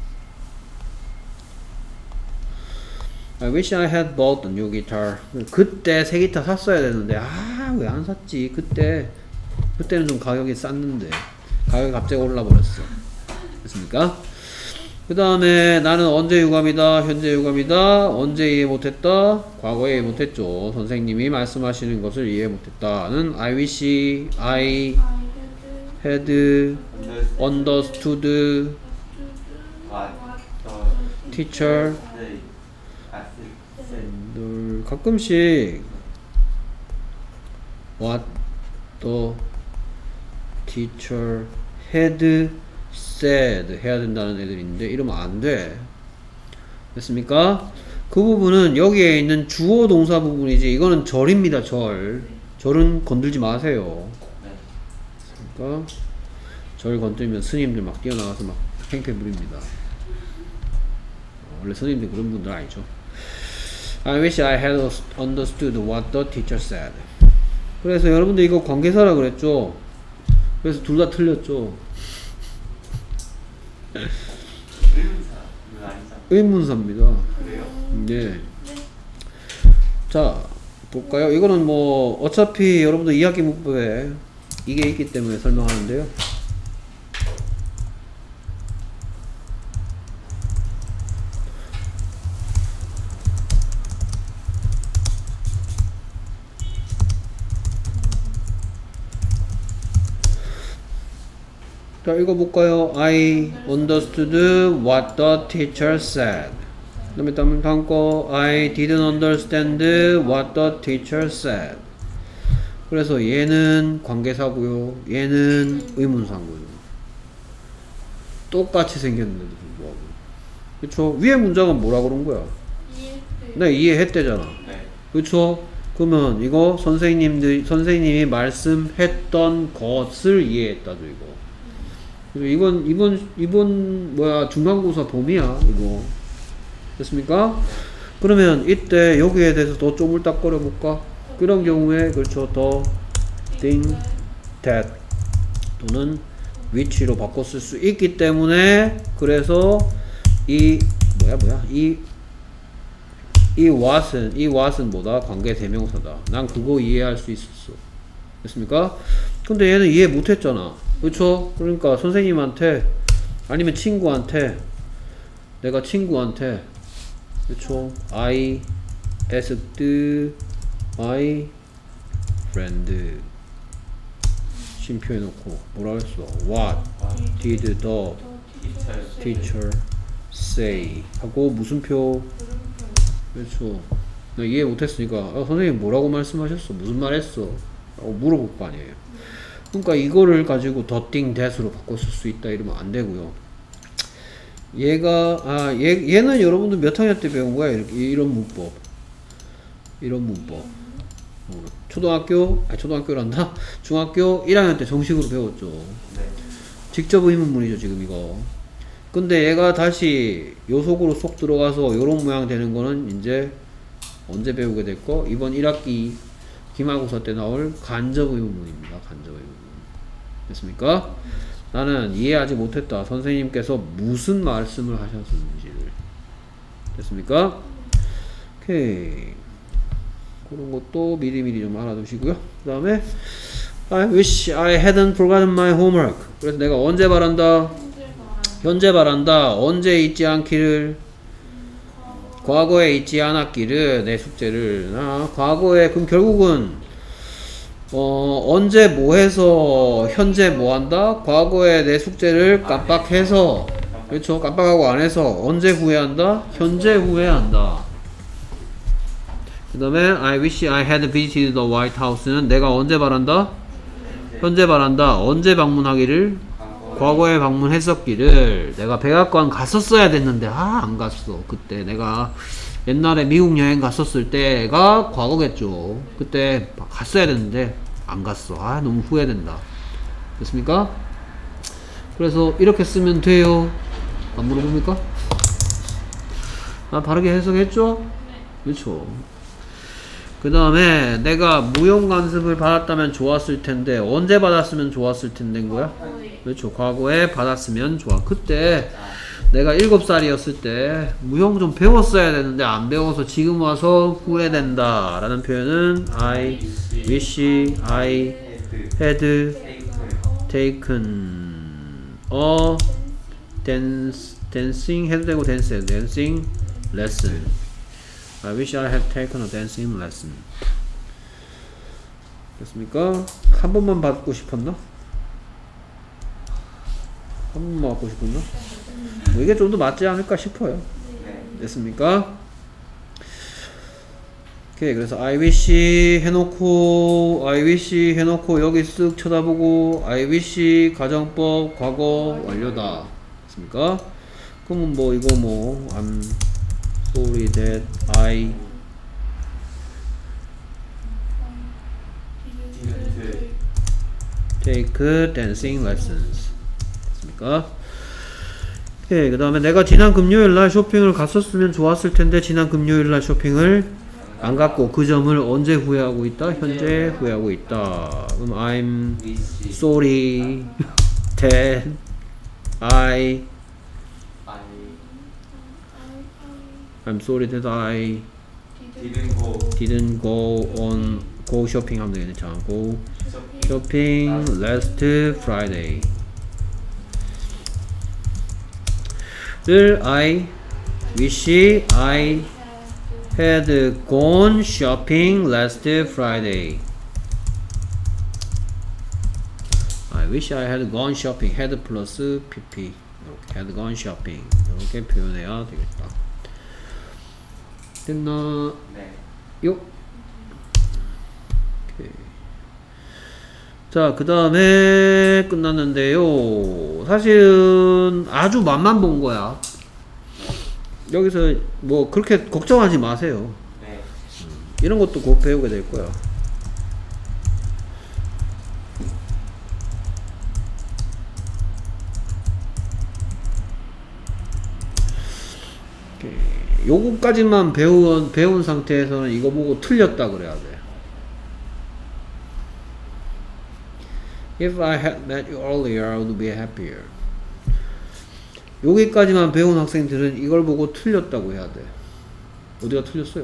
I wish I had bought a new guitar. 그때 새 기타 샀어야 되는데 왜 안 샀지? 그때는 좀 가격이 쌌는데 가격이 갑자기 올라 버렸어. 됐습니까? 그 다음에 나는 언제 유감이다? 현재 유감이다? 언제 이해 못했다? 과거에 이해 못했죠. 선생님이 말씀하시는 것을 이해 못했다는 I wish I had understood what teacher. 가끔씩 what the teacher had said 해야 된다는 애들이 있는데 이러면 안 돼. 됐습니까? 그 부분은 여기에 있는 주어 동사 부분이지 이거는 절입니다. 절은 건들지 마세요. 그러니까 절 건들면 스님들 막 뛰어나가서 막 팽팽 부립니다. 원래 스님들 그런 분들 아니죠. I wish I had understood what the teacher said. 그래서 여러분들 이거 관계사라 그랬죠. 그래서 둘 다 틀렸죠. 의문사입니다. 그래요? 네. 자, 볼까요? 이거는 뭐 어차피 여러분들 2학기 문법에 이게 있기 때문에 설명하는데요. 자, 읽어볼까요? I understood what the teacher said. 그 다음에 다음 거 I didn't understand what the teacher said. 그래서 얘는 관계사고요. 얘는 의문사고요. 똑같이 생겼는데도 불구하고. 그쵸? 위에 문장은 뭐라 그런 거야? 네, 이해했대잖아. 네. 그쵸? 그러면 이거 선생님이 말씀했던 것을 이해했다죠, 이거. 이번 뭐야 중간고사 봄이야 이거. 됐습니까? 그러면 이때 여기에 대해서 더 쪼물딱거려 볼까? 그런 경우에 그렇죠. 더 think that 또는 which로 바꿔 쓸 수 있기 때문에 그래서 이 what은 뭐다? 관계 대명사다. 난 그거 이해할 수 있었어. 됐습니까? 근데 얘는 이해 못했잖아. 그쵸? 그러니까 선생님한테 아니면 친구한테 내가 친구한테 그쵸? I asked my friend 쉼표해놓고 뭐라 했어? What did the teacher say? 하고 무슨 표? 그렇죠. 나 이해 못했으니까 선생님 뭐라고 말씀하셨어? 무슨 말 했어? 라고 물어볼 거 아니에요. 그러니까 이거를 가지고 더띵 that으로 바꿨을 수 있다 이러면 안 되고요. 얘는 여러분들 몇 학년 때 배운 거야? 이런 문법. 이런 문법. 초등학교란다? 중학교 1학년 때 정식으로 배웠죠. 네. 직접 의문문이죠, 지금 이거. 근데 얘가 다시 요 속으로 쏙 들어가서 요런 모양 되는 거는 이제 언제 배우게 될 거? 이번 1학기 기말고사 때 나올 간접 의문문입니다. 간접 의문문. 됐습니까? 나는 이해하지 못했다. 선생님께서 무슨 말씀을 하셨는지를. 됐습니까? 오케이. 그런 것도 미리미리 좀 알아두시고요. 그 다음에 I wish I hadn't forgotten my homework. 그래서 내가 언제 바란다? 현재 바란다. 언제 잊지 않기를? 과거에 잊지 않았기를. 내 숙제를. 과거에 그럼 결국은 언제 뭐 해서 현재 뭐 한다? 과거에 내 숙제를 깜빡해서 그렇죠? 깜빡하고 안 해서 언제 후회한다? 현재 후회한다. 그 다음에 I wish I had visited the White House는 내가 언제 바란다? 현재 바란다. 언제 방문하기를? 과거에 방문했었기를. 내가 백악관 갔었어야 됐는데 안 갔어. 그때 내가 옛날에 미국 여행 갔었을 때가 과거겠죠. 그때 갔어야 됐는데 안 갔어. 너무 후회된다. 됐습니까? 그래서 이렇게 쓰면 돼요. 안 물어봅니까? 바르게 해석했죠? 그렇죠. 그 다음에 내가 무용 간섭을 받았다면 좋았을 텐데 언제 받았으면 좋았을 텐데인 거야? 그렇죠. 과거에 받았으면 좋아. 그때 내가 7살이었을 때 무용 좀 배웠어야 되는데 안 배워서 지금 와서 후회된다 라는 표현은 I wish I had taken a dancing 해도 되고 dancing lesson. I wish I had taken a dancing lesson. 됐습니까? 한 번만 받고 싶었나? 한 번만 받고 싶었나? 뭐 이게 좀 더 맞지 않을까 싶어요. 됐습니까? 오케이. 그래서 I wish 해놓고 여기 쓱 쳐다보고 I wish 가정법 과거 완료다. 됐습니까? 그러면 뭐 이거 뭐 I'm sorry that I take dancing lessons. 됐습니까? 오케이. 그 다음에 내가 지난 금요일날 쇼핑을 갔었으면 좋았을 텐데 지난 금요일날 쇼핑을 안 갔고 그 점을 언제 후회하고 있다? 현재 후회하고 있다. 그럼 I'm sorry that I'm sorry that I didn't go shopping 하면 되겠네. 자, go shopping last Friday. 를 I wish I had gone shopping last Friday. I wish I had gone shopping. had 플러스 pp. 이렇게 had gone shopping. 이렇게 표현해야 되겠다. 됐나? 네. 요. 오케이. 자, 그 다음에 끝났는데요. 사실은 아주 맛만 본 거야. 여기서 뭐 그렇게 걱정하지 마세요. 네. 이런 것도 곧 배우게 될 거야. 요거까지만 배운 상태에서는 이거 보고 틀렸다 그래야 돼. If I had met you earlier, I would be happier. 여기까지만 배운 학생들은 이걸 보고 틀렸다고 해야 돼. 어디가 틀렸어요?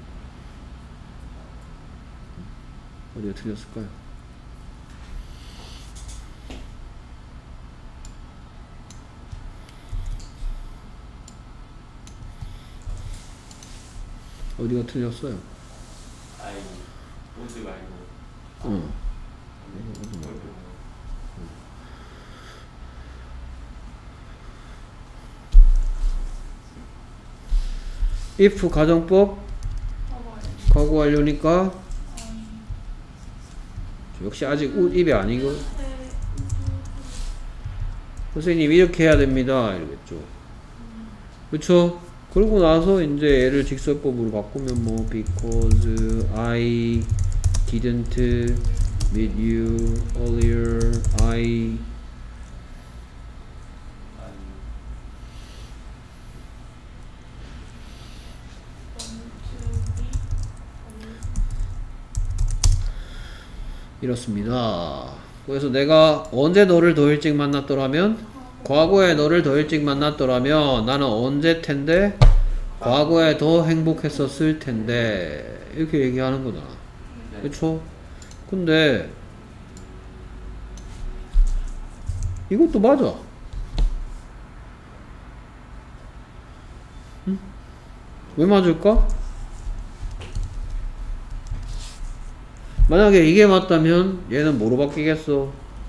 어디가 틀렸을까요? 어디가 틀렸어요? I would 말고 if 가정법 과거 완료니까 역시 아직 입이 아니고 선생님 이렇게 해야 됩니다 이러겠죠. 그쵸? 그러고 나서 이제 얘를 직설법으로 바꾸면 뭐 because I didn't meet you earlier I 이렇습니다. 그래서 내가 언제 너를 더 일찍 만났더라면 과거에 너를 더 일찍 만났더라면 나는 언제 텐데 과거에 더 행복했었을 텐데 이렇게 얘기하는 거잖아. 그쵸? 근데 이것도 맞아. 응? 왜 맞을까? 만약에 이게 맞다면 얘는 뭐로 바뀌겠어?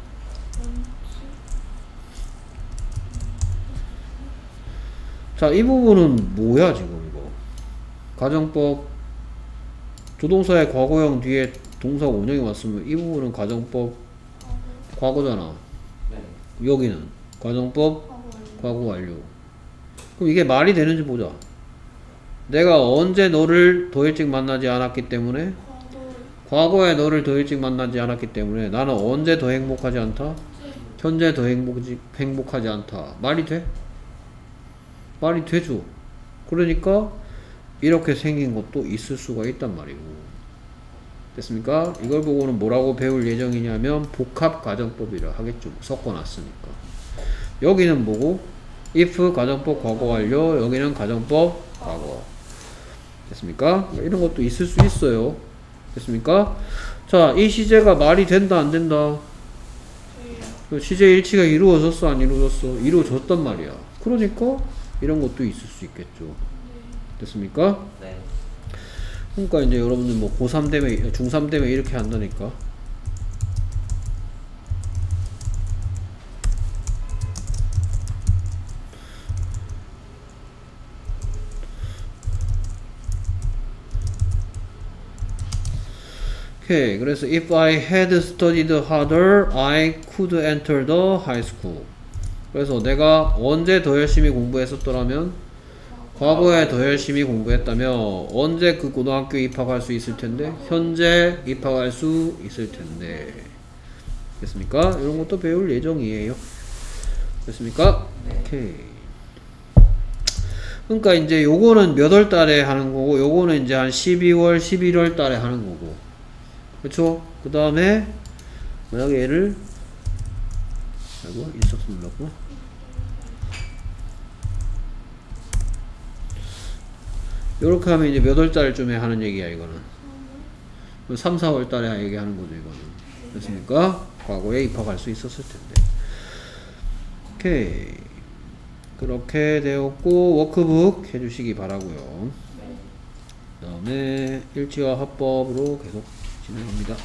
자, 이 부분은 뭐야 지금 이거? 가정법 조동사의 과거형 뒤에 동사 원형이 왔으면 이 부분은 가정법 과거잖아. 네. 여기는 가정법 과거 완료. 그럼 이게 말이 되는지 보자. 내가 언제 너를 더 일찍 만나지 않았기 때문에 과거에 너를 더 일찍 만나지 않았기 때문에 나는 언제 더 행복하지 않다? 현재 더 행복하지 않다. 말이 돼? 말이 되죠. 그러니까 이렇게 생긴 것도 있을 수가 있단 말이고. 됐습니까? 이걸 보고는 뭐라고 배울 예정이냐면 복합 가정법이라 하겠죠. 섞어놨으니까. 여기는 뭐고? if 가정법 과거 완료, 여기는 가정법 과거. 됐습니까? 이런 것도 있을 수 있어요. 됐습니까? 자, 이 시제가 말이 된다 안 된다? 시제 일치가 이루어졌어 안 이루어졌어? 이루어졌단 말이야. 그러니까 이런 것도 있을 수 있겠죠. 됐습니까? 네. 그러니까 이제 여러분들 뭐 고3 되면 중3 되면 이렇게 한다니까. 오케이. 그래서 if I had studied harder, I could enter the high school. 그래서 내가 언제 더 열심히 공부했었더라면 과거에 더 열심히 공부했다면 언제 그 고등학교에 입학할 수 있을 텐데 현재 입학할 수 있을 텐데. 됐습니까? 이런 것도 배울 예정이에요. 됐습니까? 네. 오케이. 그러니까 이제 요거는 몇 월 달에 하는 거고 요거는 이제 한 12월 11월 달에 하는 거고. 그쵸? 그 다음에 만약에 얘를 아이고 인스턴트 눌렀구나. 요렇게 하면 이제 몇 월 달쯤에 하는 얘기야 이거는. 3, 4월 달에 얘기하는 거죠 이거는. 됐습니까? 과거에 입학할 수 있었을 텐데. 오케이. 그렇게 되었고 워크북 해주시기 바라고요. 그 다음에 일치와 합법으로 계속 진행합니다.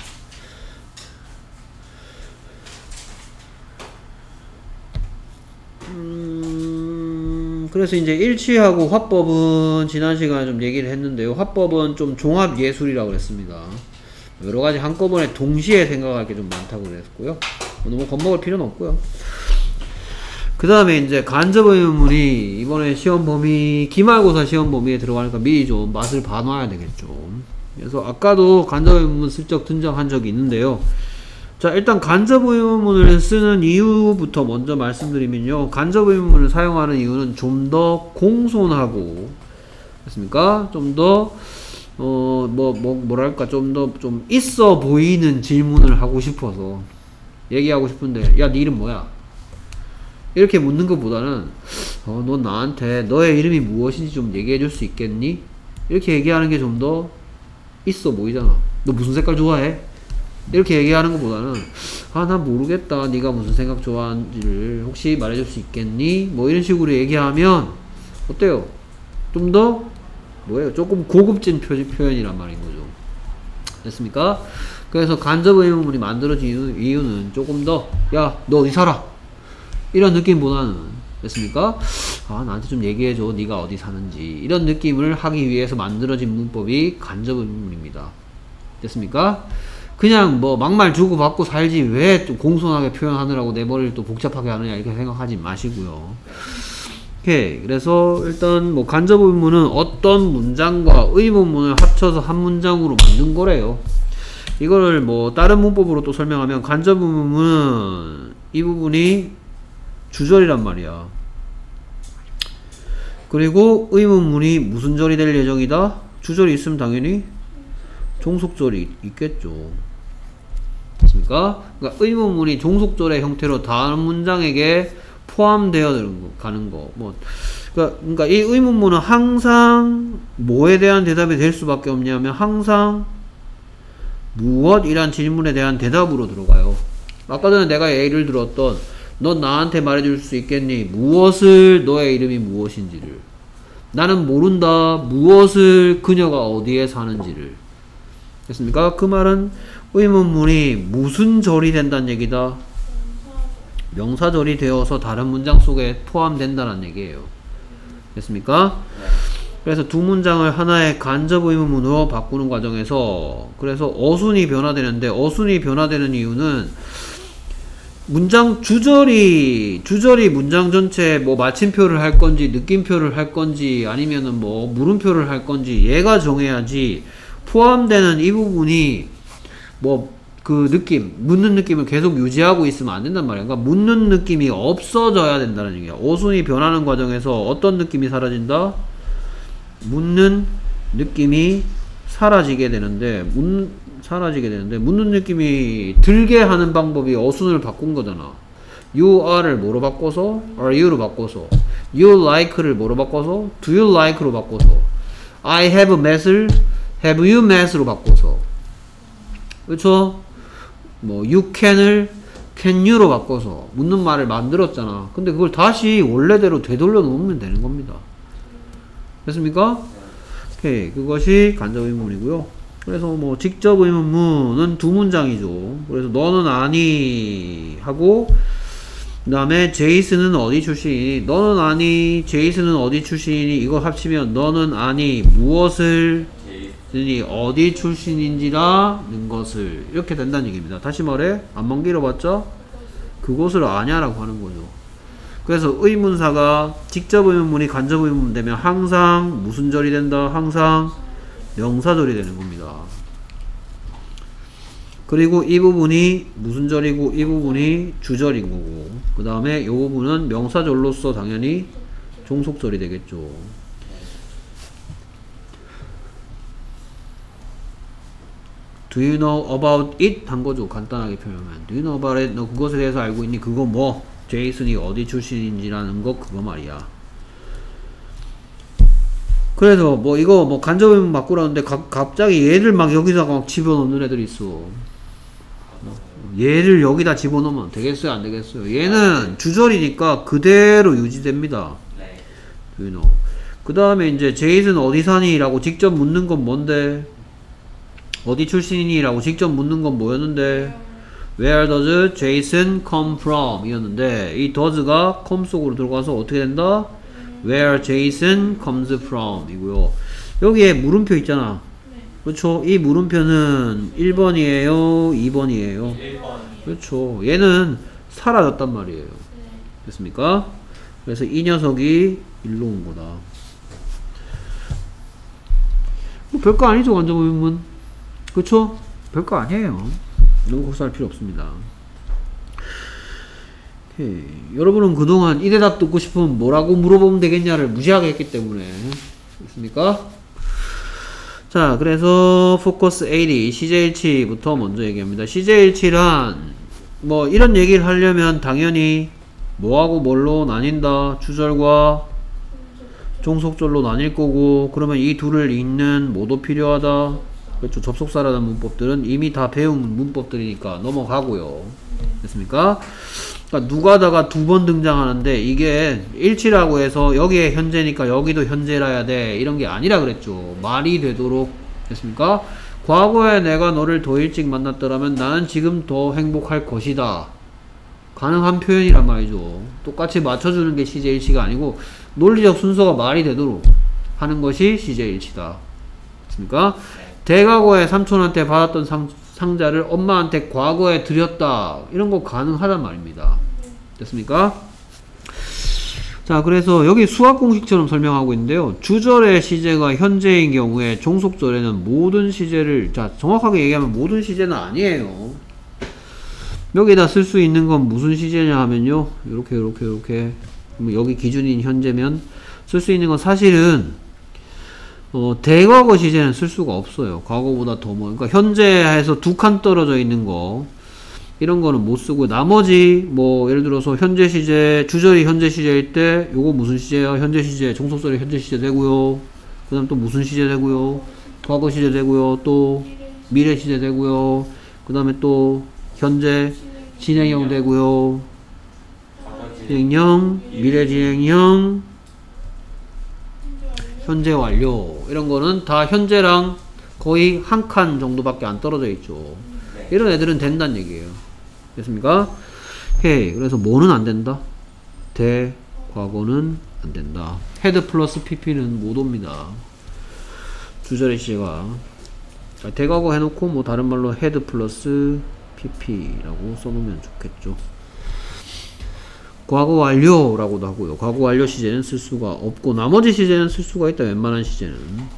그래서 이제 일치하고 화법은 지난 시간에 좀 얘기를 했는데요. 화법은 좀 종합 예술이라고 그랬습니다. 여러 가지 한꺼번에 동시에 생각할 게 좀 많다고 그랬고요. 너무 겁먹을 필요는 없고요. 그 다음에 이제 간접 의문문이 이번에 시험 범위, 기말고사 시험 범위에 들어가니까 미리 좀 맛을 봐놔야 되겠죠. 그래서 아까도 간접 의문문 슬쩍 등장한 적이 있는데요. 자, 일단 간접 의문문을 쓰는 이유부터 먼저 말씀드리면요. 간접 의문문을 사용하는 이유는 좀 더 공손하고, 됐습니까? 좀 더, 뭐랄까, 좀 더, 좀 있어 보이는 질문을 하고 싶어서 얘기하고 싶은데, 야, 네 이름 뭐야? 이렇게 묻는 것보다는, 너 나한테 너의 이름이 무엇인지 좀 얘기해 줄 수 있겠니? 이렇게 얘기하는 게 좀 더 있어 보이잖아. 너 무슨 색깔 좋아해? 이렇게 얘기하는 것보다는 난 모르겠다. 네가 무슨 생각 좋아하는지를 혹시 말해줄 수 있겠니? 뭐 이런 식으로 얘기하면 어때요? 좀 더 뭐예요? 조금 고급진 표현이란 말인 거죠. 됐습니까? 그래서 간접 의문문이 만들어진 이유는 조금 더, 야, 너 어디 살아? 이런 느낌보다는, 됐습니까? 아, 나한테 좀 얘기해줘. 네가 어디 사는지. 이런 느낌을 하기 위해서 만들어진 문법이 간접 의문문입니다. 됐습니까? 그냥 뭐 막말 주고받고 살지 왜 또 공손하게 표현하느라고 내 머리를 또 복잡하게 하느냐 이렇게 생각하지 마시고요. 오케이. 그래서 일단 뭐 간접 의문문은 어떤 문장과 의문문을 합쳐서 한 문장으로 만든 거래요. 이거를 뭐 다른 문법으로 또 설명하면 간접 의문문은 이 부분이 주절이란 말이야. 그리고 의문문이 무슨 절이 될 예정이다? 주절이 있으면 당연히 종속절이 있겠죠. 됐습니까? 그러니까 의문문이 종속절의 형태로 다음 문장에게 포함되어 가는 거. 뭐 그러니까 이 의문문은 항상 뭐에 대한 대답이 될 수밖에 없냐면 항상 무엇이란 질문에 대한 대답으로 들어가요. 아까 전에 내가 예를 들었던 넌 나한테 말해줄 수 있겠니? 무엇을 너의 이름이 무엇인지를. 나는 모른다. 무엇을 그녀가 어디에 사는지를. 됐습니까? 그 말은 의문문이 무슨 절이 된다는 얘기다. 명사절이 되어서 다른 문장 속에 포함된다는 얘기예요. 됐습니까? 그래서 두 문장을 하나의 간접 의문문으로 바꾸는 과정에서 그래서 어순이 변화되는데 어순이 변화되는 이유는 문장 주절이 문장 전체에 뭐 마침표를 할 건지 느낌표를 할 건지 아니면은 뭐 물음표를 할 건지 얘가 정해야지 포함되는 이 부분이 뭐 그 느낌, 묻는 느낌을 계속 유지하고 있으면 안 된단 말이야. 그러니까 묻는 느낌이 없어져야 된다는 얘기야. 어순이 변하는 과정에서 어떤 느낌이 사라진다? 묻는 느낌이 사라지게 되는데 묻는 느낌이 들게 하는 방법이 어순을 바꾼 거잖아. you are를 뭐로 바꿔서 are you로 바꿔서 you like를 뭐로 바꿔서 do you like로 바꿔서 I have met을 have you met으로 바꿔서 그렇죠? 뭐 you can을 can you로 바꿔서 묻는 말을 만들었잖아. 근데 그걸 다시 원래대로 되돌려 놓으면 되는 겁니다. 됐습니까? 오케이. 그것이 간접 의문문이고요. 그래서 뭐 직접 의문문은 두 문장이죠. 그래서 너는 아니 하고 그 다음에 제이슨은 어디 출신이니? 너는 아니 제이슨은 어디 출신이니? 이거 합치면 너는 아니 무엇을 어디 출신인지라는 것을 이렇게 된다는 얘기입니다. 다시 말해 안만 길어봤자 그것을 아냐라고 하는 거죠. 그래서 의문사가 직접 의문문이 간접 의문문 되면 항상 무슨 절이 된다? 항상 명사절이 되는 겁니다. 그리고 이 부분이 무슨 절이고 이 부분이 주절인 거고 그 다음에 이 부분은 명사절로서 당연히 종속절이 되겠죠. Do you know about it? 한 거죠. 간단하게 표현하면 Do you know about it? 너 그것에 대해서 알고 있니? 그거 뭐? 제이슨이 어디 출신인지라는 거 그거 말이야. 그래서 뭐 이거 뭐 간접 의문 바꾸라는데 갑자기 얘를 막 여기다가 막 집어넣는 애들이 있어. 얘를 여기다 집어넣으면 되겠어요? 안 되겠어요? 얘는 주절이니까 그대로 유지됩니다. Do you know? 그 다음에 이제 제이슨 어디 사니? 라고 직접 묻는 건 뭔데? 어디 출신이니? 라고 직접 묻는 건 뭐였는데? Where does Jason come from? 이었는데 이 does가 come 속으로 들어가서 어떻게 된다? Where Jason comes from 이고요. 여기에 물음표 있잖아. 그렇죠? 이 물음표는 1번이에요? 2번이에요? 1번. 그렇죠. 얘는 사라졌단 말이에요. 됐습니까? 그래서 이 녀석이 일로 온 거다. 뭐 별거 아니죠, 간접 의문문. 그쵸? 별거 아니에요. 너무 걱정할 필요 없습니다. 오케이. 여러분은 그동안 이 대답 듣고 싶으면 뭐라고 물어보면 되겠냐를 무시하게 했기 때문에. 됐습니까? 자, 그래서 포커스 80, CJ17부터 먼저 얘기합니다. CJ17은 뭐 이런 얘기를 하려면 당연히 뭐하고 뭘로 나뉜다? 주절과 종속절로 나뉠 거고 그러면 이 둘을 잇는 뭐도 필요하다? 그렇죠. 접속사라는 문법들은 이미 다 배운 문법들이니까 넘어가고요. 됐습니까? 그러니까 누가다가 두 번 등장하는데 이게 일치라고 해서 여기에 현재니까 여기도 현재라야 돼 이런 게 아니라 그랬죠. 말이 되도록 됐습니까? 과거에 내가 너를 더 일찍 만났더라면 나는 지금 더 행복할 것이다. 가능한 표현이란 말이죠. 똑같이 맞춰주는 게 시제일치가 아니고 논리적 순서가 말이 되도록 하는 것이 시제일치다. 됐습니까? 대과거에 삼촌한테 받았던 상자를 엄마한테 과거에 드렸다. 이런 거 가능하단 말입니다. 됐습니까? 자, 그래서 여기 수학 공식처럼 설명하고 있는데요. 주절의 시제가 현재인 경우에 종속절에는 모든 시제를, 자, 정확하게 얘기하면 모든 시제는 아니에요. 여기다 쓸 수 있는 건 무슨 시제냐 하면요. 요렇게. 여기 기준인 현재면 쓸 수 있는 건 사실은 대과거 시제는 쓸 수가 없어요. 과거보다 더 그러니까 현재에서 두 칸 떨어져 있는 거 이런 거는 못 쓰고 나머지 뭐 예를 들어서 현재 시제 주절이 현재 시제일 때 요거 무슨 시제야? 현재 시제 종속절이 현재 시제 되고요. 그 다음 또 무슨 시제 되고요? 과거 시제 되고요. 또 미래 시제 되고요. 그 다음에 또 현재 진행형 되고요. 진행형, 미래 진행형, 현재 완료 이런 거는 다 현재랑 거의 한 칸 정도밖에 안 떨어져 있죠. 이런 애들은 된다는 얘기예요. 됐습니까? 오케이. 그래서 뭐는 안 된다? 대과거는 안 된다. 헤드 플러스 pp는 못 옵니다. 주절의 시제가 대과거 해놓고 뭐 다른 말로 헤드 플러스 pp라고 써놓으면 좋겠죠. 과거 완료라고도 하고요. 과거 완료 시제는 쓸 수가 없고 나머지 시제는 쓸 수가 있다. 웬만한 시제는.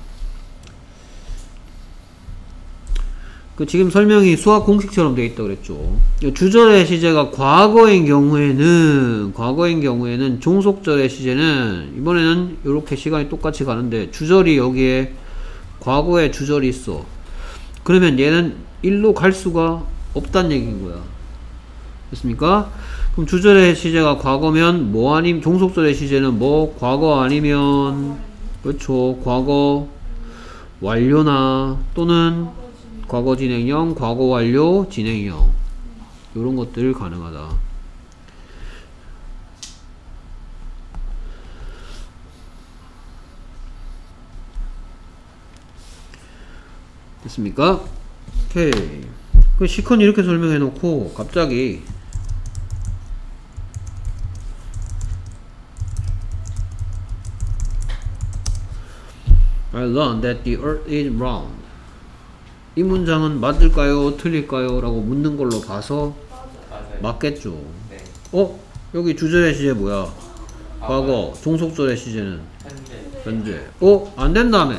그 지금 설명이 수학 공식처럼 되어 있다고 그랬죠. 주절의 시제가 과거인 경우에는 종속절의 시제는 이번에는 이렇게 시간이 똑같이 가는데 주절이 여기에 과거에 주절이 있어. 그러면 얘는 일로 갈 수가 없다는 얘기인 거야. 됐습니까? 그럼 주절의 시제가 과거면 뭐 아님 종속절의 시제는 뭐 과거 아니면 그렇죠. 과거 완료나 또는 과거 진행형, 과거 완료 진행형 이런 것들 가능하다. 됐습니까? 오케이. 그 시컨 이렇게 설명해 놓고 갑자기 I learned that the earth is round. 이 문장은 맞을까요? 틀릴까요? 라고 묻는 걸로 봐서 맞아요. 맞겠죠. 네. 여기 주절의 시제 뭐야? 과거. 종속절의 시제는 현재. 현재. 안 된다며.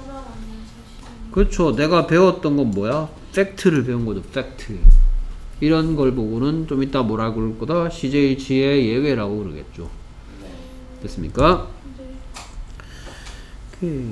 그렇죠. 내가 배웠던 건 뭐야? 팩트를 배운 거죠. 팩트. 이런 걸 보고는 좀 이따 뭐라 그럴 거다? 시제일치의 예외라고 그러겠죠. 됐습니까? 오케이.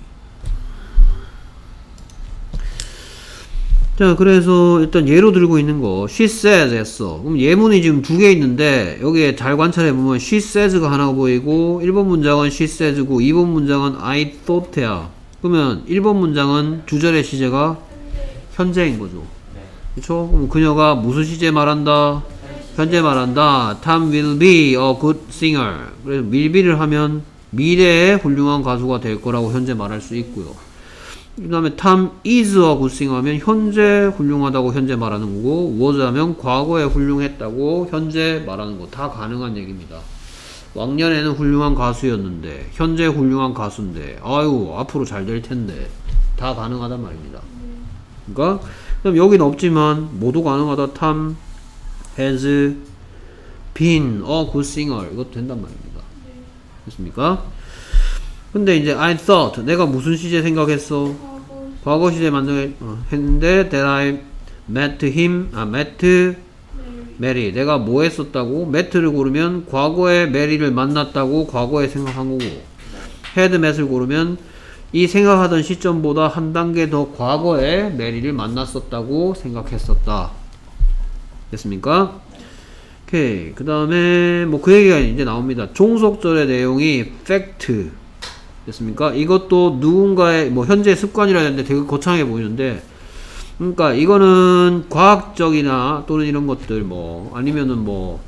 자, 그래서 일단 예로 들고 있는 거 she says 했어. 그럼 예문이 지금 두 개 있는데 여기에 잘 관찰해 보면 she says가 하나 보이고 1번 문장은 she says고 2번 문장은 I thought야. 그러면 1번 문장은 주절의 시제가 현재인 거죠. 그렇죠? 그럼 그녀가 무슨 시제 말한다? 현재 말한다. Tom will be a good singer. 그래서 will be를 하면 미래의 훌륭한 가수가 될 거라고 현재 말할 수 있고요. 그 다음에 Tom is a good singer 하면 현재 훌륭하다고 현재 말하는 거고 was 하면 과거에 훌륭했다고 현재 말하는 거 다 가능한 얘기입니다. 왕년에는 훌륭한 가수였는데 현재 훌륭한 가수인데 아유 앞으로 잘 될 텐데 다 가능하단 말입니다. 그러니까 그럼 여기는 없지만 모두 가능하다. Tom has been a good singer 이것도 된단 말입니다. 됐습니까? 근데 이제 I thought 내가 무슨 시제 생각했어? 과거 시제 했는데 that I met him met Mary 내가 뭐 했었다고? met를 고르면 과거에 Mary를 만났다고 과거에 생각한 거고 had met을 고르면 이 생각하던 시점보다 한 단계 더 과거에 Mary를 만났었다고 생각했었다. 됐습니까? 오케이. 그 다음에 뭐 그 얘기가 이제 나옵니다. 종속절의 내용이 fact 됐습니까? 이것도 누군가의 뭐 현재 습관이라 했는데 되게 거창해 보이는데 그러니까 이거는 과학적이나 또는 이런 것들 뭐 아니면은 뭐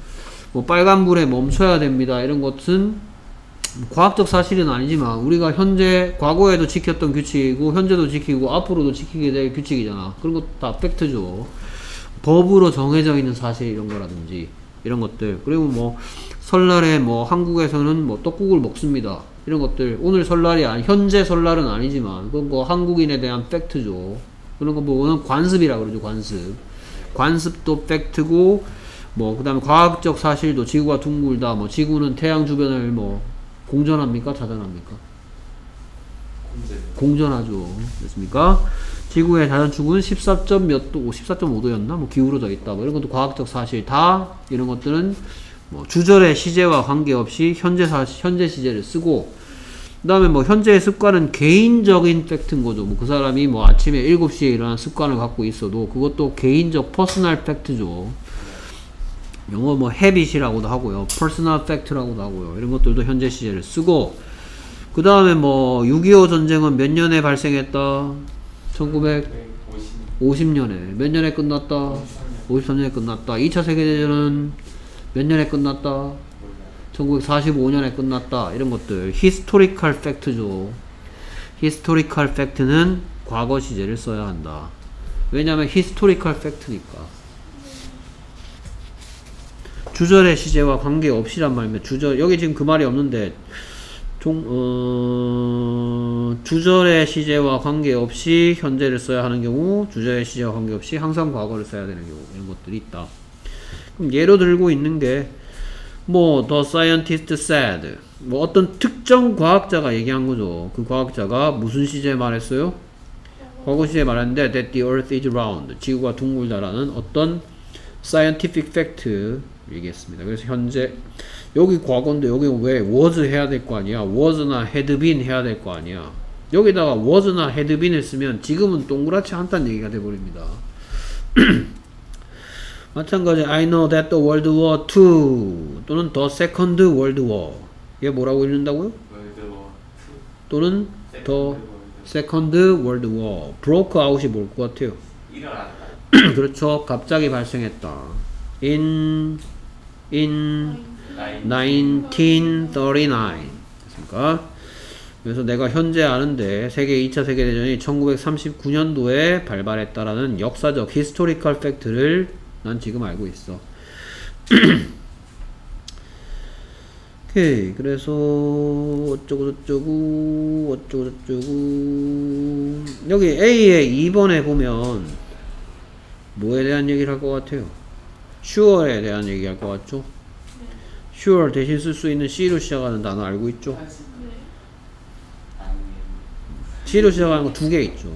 뭐 빨간불에 멈춰야 됩니다. 이런 것은 과학적 사실은 아니지만 우리가 현재 과거에도 지켰던 규칙이고 현재도 지키고 앞으로도 지키게 될 규칙이잖아. 그런 것도 다 팩트죠. 법으로 정해져 있는 사실 이런 거라든지 이런 것들. 그리고 뭐 설날에 뭐 한국에서는 뭐 떡국을 먹습니다. 이런 것들. 오늘 설날이 현재 설날은 아니지만 그건 뭐 한국인에 대한 팩트죠. 그런 거 보고는 관습이라 그러죠. 관습. 관습도 팩트고 뭐 그다음에 과학적 사실도 지구가 둥글다. 뭐 지구는 태양 주변을 뭐 공전합니까? 자전합니까? 공전하죠. 됐습니까? 지구의 자전축은 14몇 도, 14.5도였나? 뭐 기울어져 있다. 뭐 이런 것도 과학적 사실. 다 이런 것들은 뭐 주절의 시제와 관계없이 현재 시제를 쓰고, 그 다음에 뭐 현재의 습관은 개인적인 팩트인 거죠. 뭐 그 사람이 뭐 아침에 7시에 일어나는 습관을 갖고 있어도 그것도 개인적 퍼스널 팩트죠. 영어 뭐 habit이라고도 하고요. personal fact라고도 하고요. 이런 것들도 현재 시제를 쓰고, 그 다음에 뭐 6.25 전쟁은 몇 년에 발생했다? 1950년에. 몇 년에 끝났다? 53년에 끝났다. 2차 세계대전은 몇 년에 끝났다? 1945년에 끝났다. 이런 것들 historical fact죠. historical fact는 과거 시제를 써야 한다. 왜냐하면 historical fact니까. 주절의 시제와 관계없이란 말이면 주절, 여기 지금 그 말이 없는데 주절의 시제와 관계없이 현재를 써야 하는 경우, 주절의 시제와 관계없이 항상 과거를 써야 되는 경우, 이런 것들이 있다. 그럼 예로 들고 있는 게 뭐 the scientist said, 뭐 어떤 특정 과학자가 얘기한 거죠. 그 과학자가 무슨 시제에 말했어요? 과거 시제에 말했는데 that the earth is round, 지구가 둥글다라는 어떤 scientific fact 얘기했습니다. 그래서 현재 여기 과거인데 여기 왜 was 해야 될 거 아니야? was나 had been 해야 될 거 아니야? 여기다가 was나 had been을 쓰면 지금은 동그랗지 않다는 얘기가 돼버립니다. 마찬가지 I know that the World War II 또는 the Second World War, 이게 뭐라고 읽는다고요? 또는 the Second World War broke out이 뭘 것 같아요? 일어났다. 그렇죠. 갑자기 발생했다. in 1939. 됐습니까? 그래서 내가 현재 아는데 세계 2차 세계대전이 1939년도에 발발했다라는 역사적 historical fact를 난 지금 알고 있어. 오케이. 그래서 어쩌고저쩌고 여기 A의 2번에 보면 뭐에 대한 얘기를 할 것 같아요? sure에 대한 얘기 할 것 같죠? sure 대신 쓸 수 있는 C로 시작하는 단어 알고 있죠? C로 시작하는 거 2개 있죠.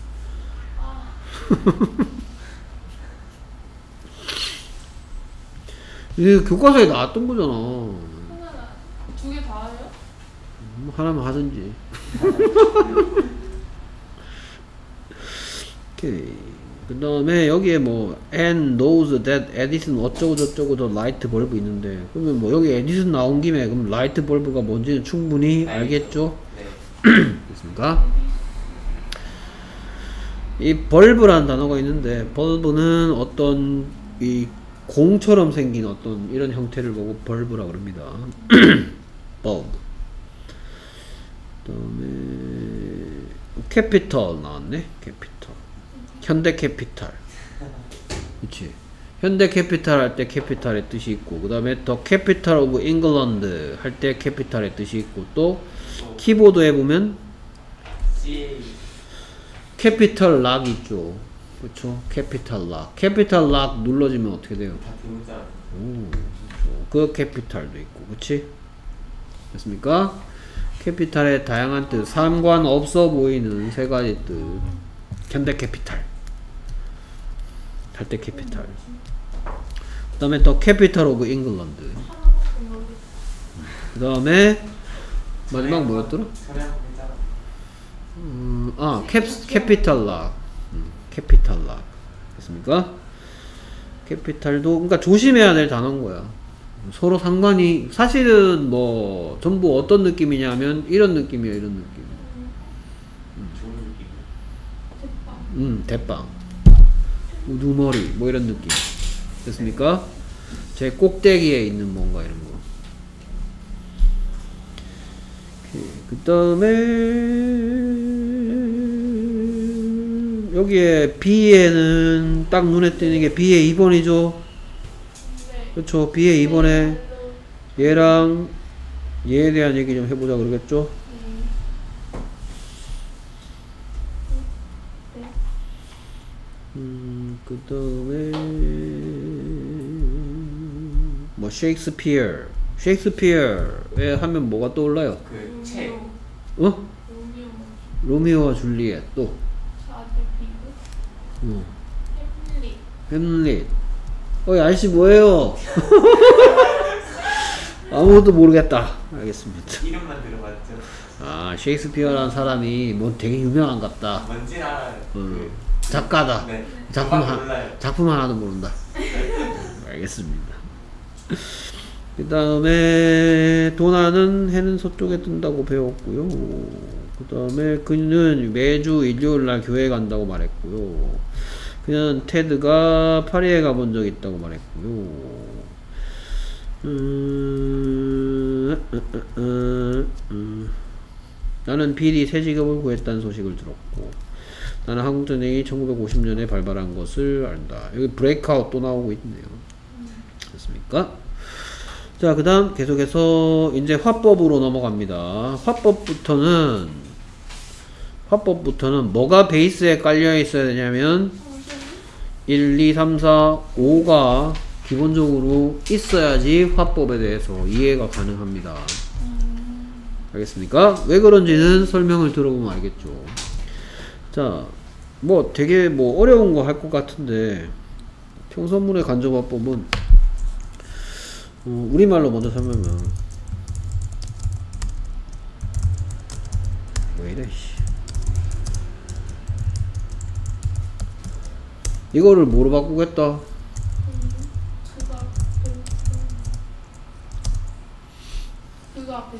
이게 교과서에 나왔던 거잖아. 하나, 2개 다 해요? 하나만 하든지. 오케이. 그 다음에 여기에 뭐 and knows that Edison 어쩌고 저쩌고 더 라이트 벌브 있는데, 그러면 뭐 여기 에디슨 나온 김에 그럼 라이트 벌브가 뭔지는 충분히 알겠죠? 네. 됐습니까? 이 벌브라는 단어가 있는데, 벌브는 어떤 이 공처럼 생긴 어떤 이런 형태를 보고 벌브라고 그럽니다. 벌브. 그 다음에 캐피털 나왔네. 캐피털. 현대 캐피탈. 그치. 현대 캐피탈 할 때 캐피탈의 뜻이 있고, 그 다음에 더 캐피탈 오브 잉글랜드 할 때 캐피탈의 뜻이 있고, 또 키보드에 보면 캐피탈 락 있죠. 그쵸. 캐피탈 락. 캐피탈 락 눌러지면 어떻게 돼요? 오, 그렇죠. 그 캐피탈도 있고, 그치? 됐습니까? 캐피탈의 다양한 뜻, 상관없어 보이는 세 가지 뜻. 현대 캐피탈 할 때 캐피탈. 그 다음에 더 캐피탈 오브 잉글랜드. 그 다음에 마지막 뭐였더라? 캐피탈 락. 캐피탈 락. 됐습니까? 캐피탈도, 그러니까 조심해야 될 단어인 거야. 서로 상관이, 사실은 뭐 전부 어떤 느낌이냐면 이런 느낌이에요. 이런 느낌. 대빵, 우두머리 뭐 이런 느낌. 됐습니까? 제 꼭대기에 있는 뭔가 이런 거. 그 다음에 여기에 B에는 딱 눈에 띄는 게 B의 2번이죠. 네. 그렇죠. B의 2번에 얘랑 얘에 대한 얘기 좀 해보자 그러겠죠. 그 다음에 뭐 셰익스피어에 하면 뭐가 떠올라요? 그 책. 어? 로미오 로미오와 줄리엣 또 샤들피그 햄릿 햄릿. 아저씨 뭐예요? 아무것도 모르겠다. 알겠습니다. 이름만 들어봤죠. 아 셰익스피어라는 사람이 뭐 되게 유명한 것 같다. 뭔지 알아요. 작가다. 네. 작품 저만 몰라요. 작품 하나도 모른다. 알겠습니다. 그 다음에 도나는 해는 서쪽에 뜬다고 배웠고요. 그 다음에 그는 매주 일요일날 교회 간다고 말했고요. 그는 테드가 파리에 가본 적 있다고 말했고요. 나는 비리 새 직업을 구했다는 소식을 들었고 나는 한국전쟁이 1950년에 발발한 것을 안다. 여기 브레이크아웃 또 나오고 있네요. 됐습니까? 자, 그 다음 계속해서 이제 화법으로 넘어갑니다. 화법부터는 뭐가 베이스에 깔려 있어야 되냐면 1, 2, 3, 4, 5가 기본적으로 있어야지 화법에 대해서 이해가 가능합니다. 알겠습니까? 왜 그런지는 설명을 들어보면 알겠죠. 자, 뭐 되게 뭐 어려운 거 할 것 같은데 평서문의 간접화법은 우리말로 먼저 설명하면 왜 이래 씨. 이거를 뭐로 바꾸겠다? 그가 앞에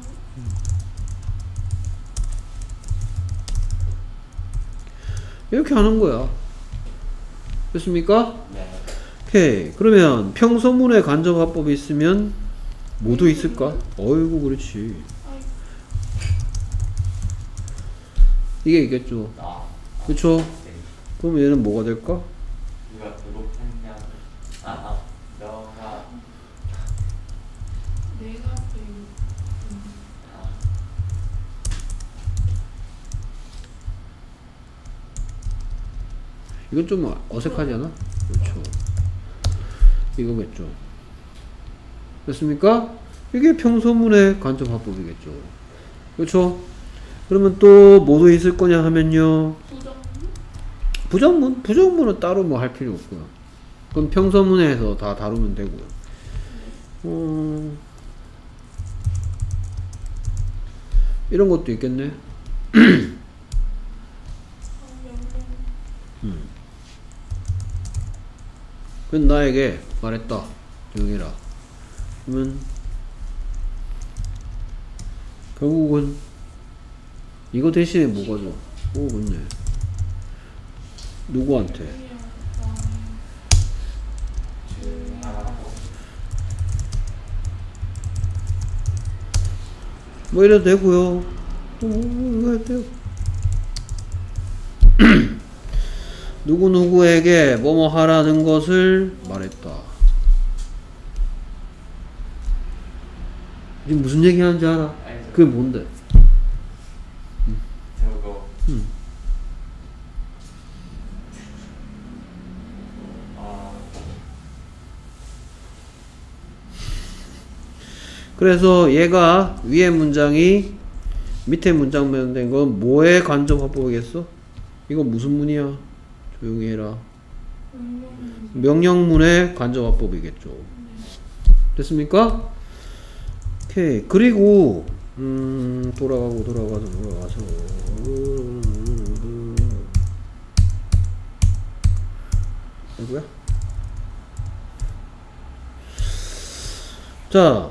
이렇게 하는 거야. 됐습니까? 네. 오케이. 그러면 평서문의 간접화법이 있으면 뭐도 있을까? 어이구 그렇지. 이게 있겠죠. 그쵸? 네. 그럼 얘는 뭐가 될까? 누가 배고팠냐? 너가 내가 앞에 이건 좀 어색하지 않아? 그렇죠. 이거겠죠. 됐습니까? 이게 평서문의 간접화법이겠죠. 그렇죠? 그러면 또 뭐도 있을 거냐 하면요. 부정문은 따로 뭐 할 필요 없고요. 그럼 평서문에서 다 다루면 되고요. 이런 것도 있겠네. 그건 나에게 말했다. 조용해라. 그러면 결국은 이거 대신에 뭐가 줘? 오, 그렇네. 누구한테? 뭐 이래도 되고요. 이거 해도 되고. 누구누구에게 뭐뭐 하라는 것을 말했다. 지금 무슨 얘기 하는지 알아? 알죠. 그게 뭔데? 저거 그래서 얘가 위에 문장이 밑에 문장면 된 건 뭐의 간접화법이겠어? 이거 무슨 문이야? 조용히 해라. 명령문의 간접화법이겠죠. 됐습니까? 오케이. 그리고 돌아가서 누구야? 자,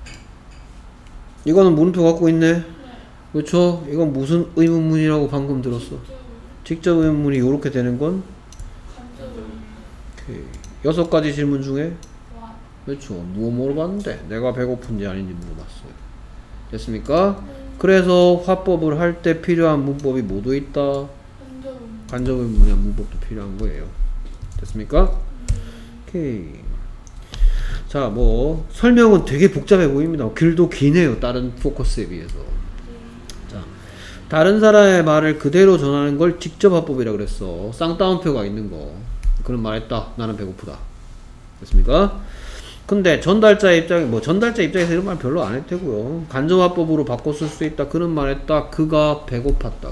이거는 물음표 갖고 있네. 그렇죠? 이건 무슨 의문문이라고 방금 들었어? 직접 의문문이 이렇게 되는 건 오케이. 6가지 질문 중에 그렇죠. 뭐 물어봤는데 내가 배고픈지 아닌지 물어봤어요. 됐습니까? 그래서 화법을 할 때 필요한 문법이 뭐도 있다? 간접 의문이나 문법도 필요한 거예요. 됐습니까? 오케이. 자, 뭐 설명은 되게 복잡해 보입니다. 글도 기네요. 다른 포커스에 비해서. 자, 다른 사람의 말을 그대로 전하는 걸 직접 화법이라 그랬어. 쌍따옴표가 있는 거. 그런 말했다. 나는 배고프다. 됐습니까? 근데 전달자 입장에서 이런 말 별로 안 해도 되고요. 간접화법으로 바꿔 쓸 수 있다. 그런 말 했다. 그가 배고팠다고.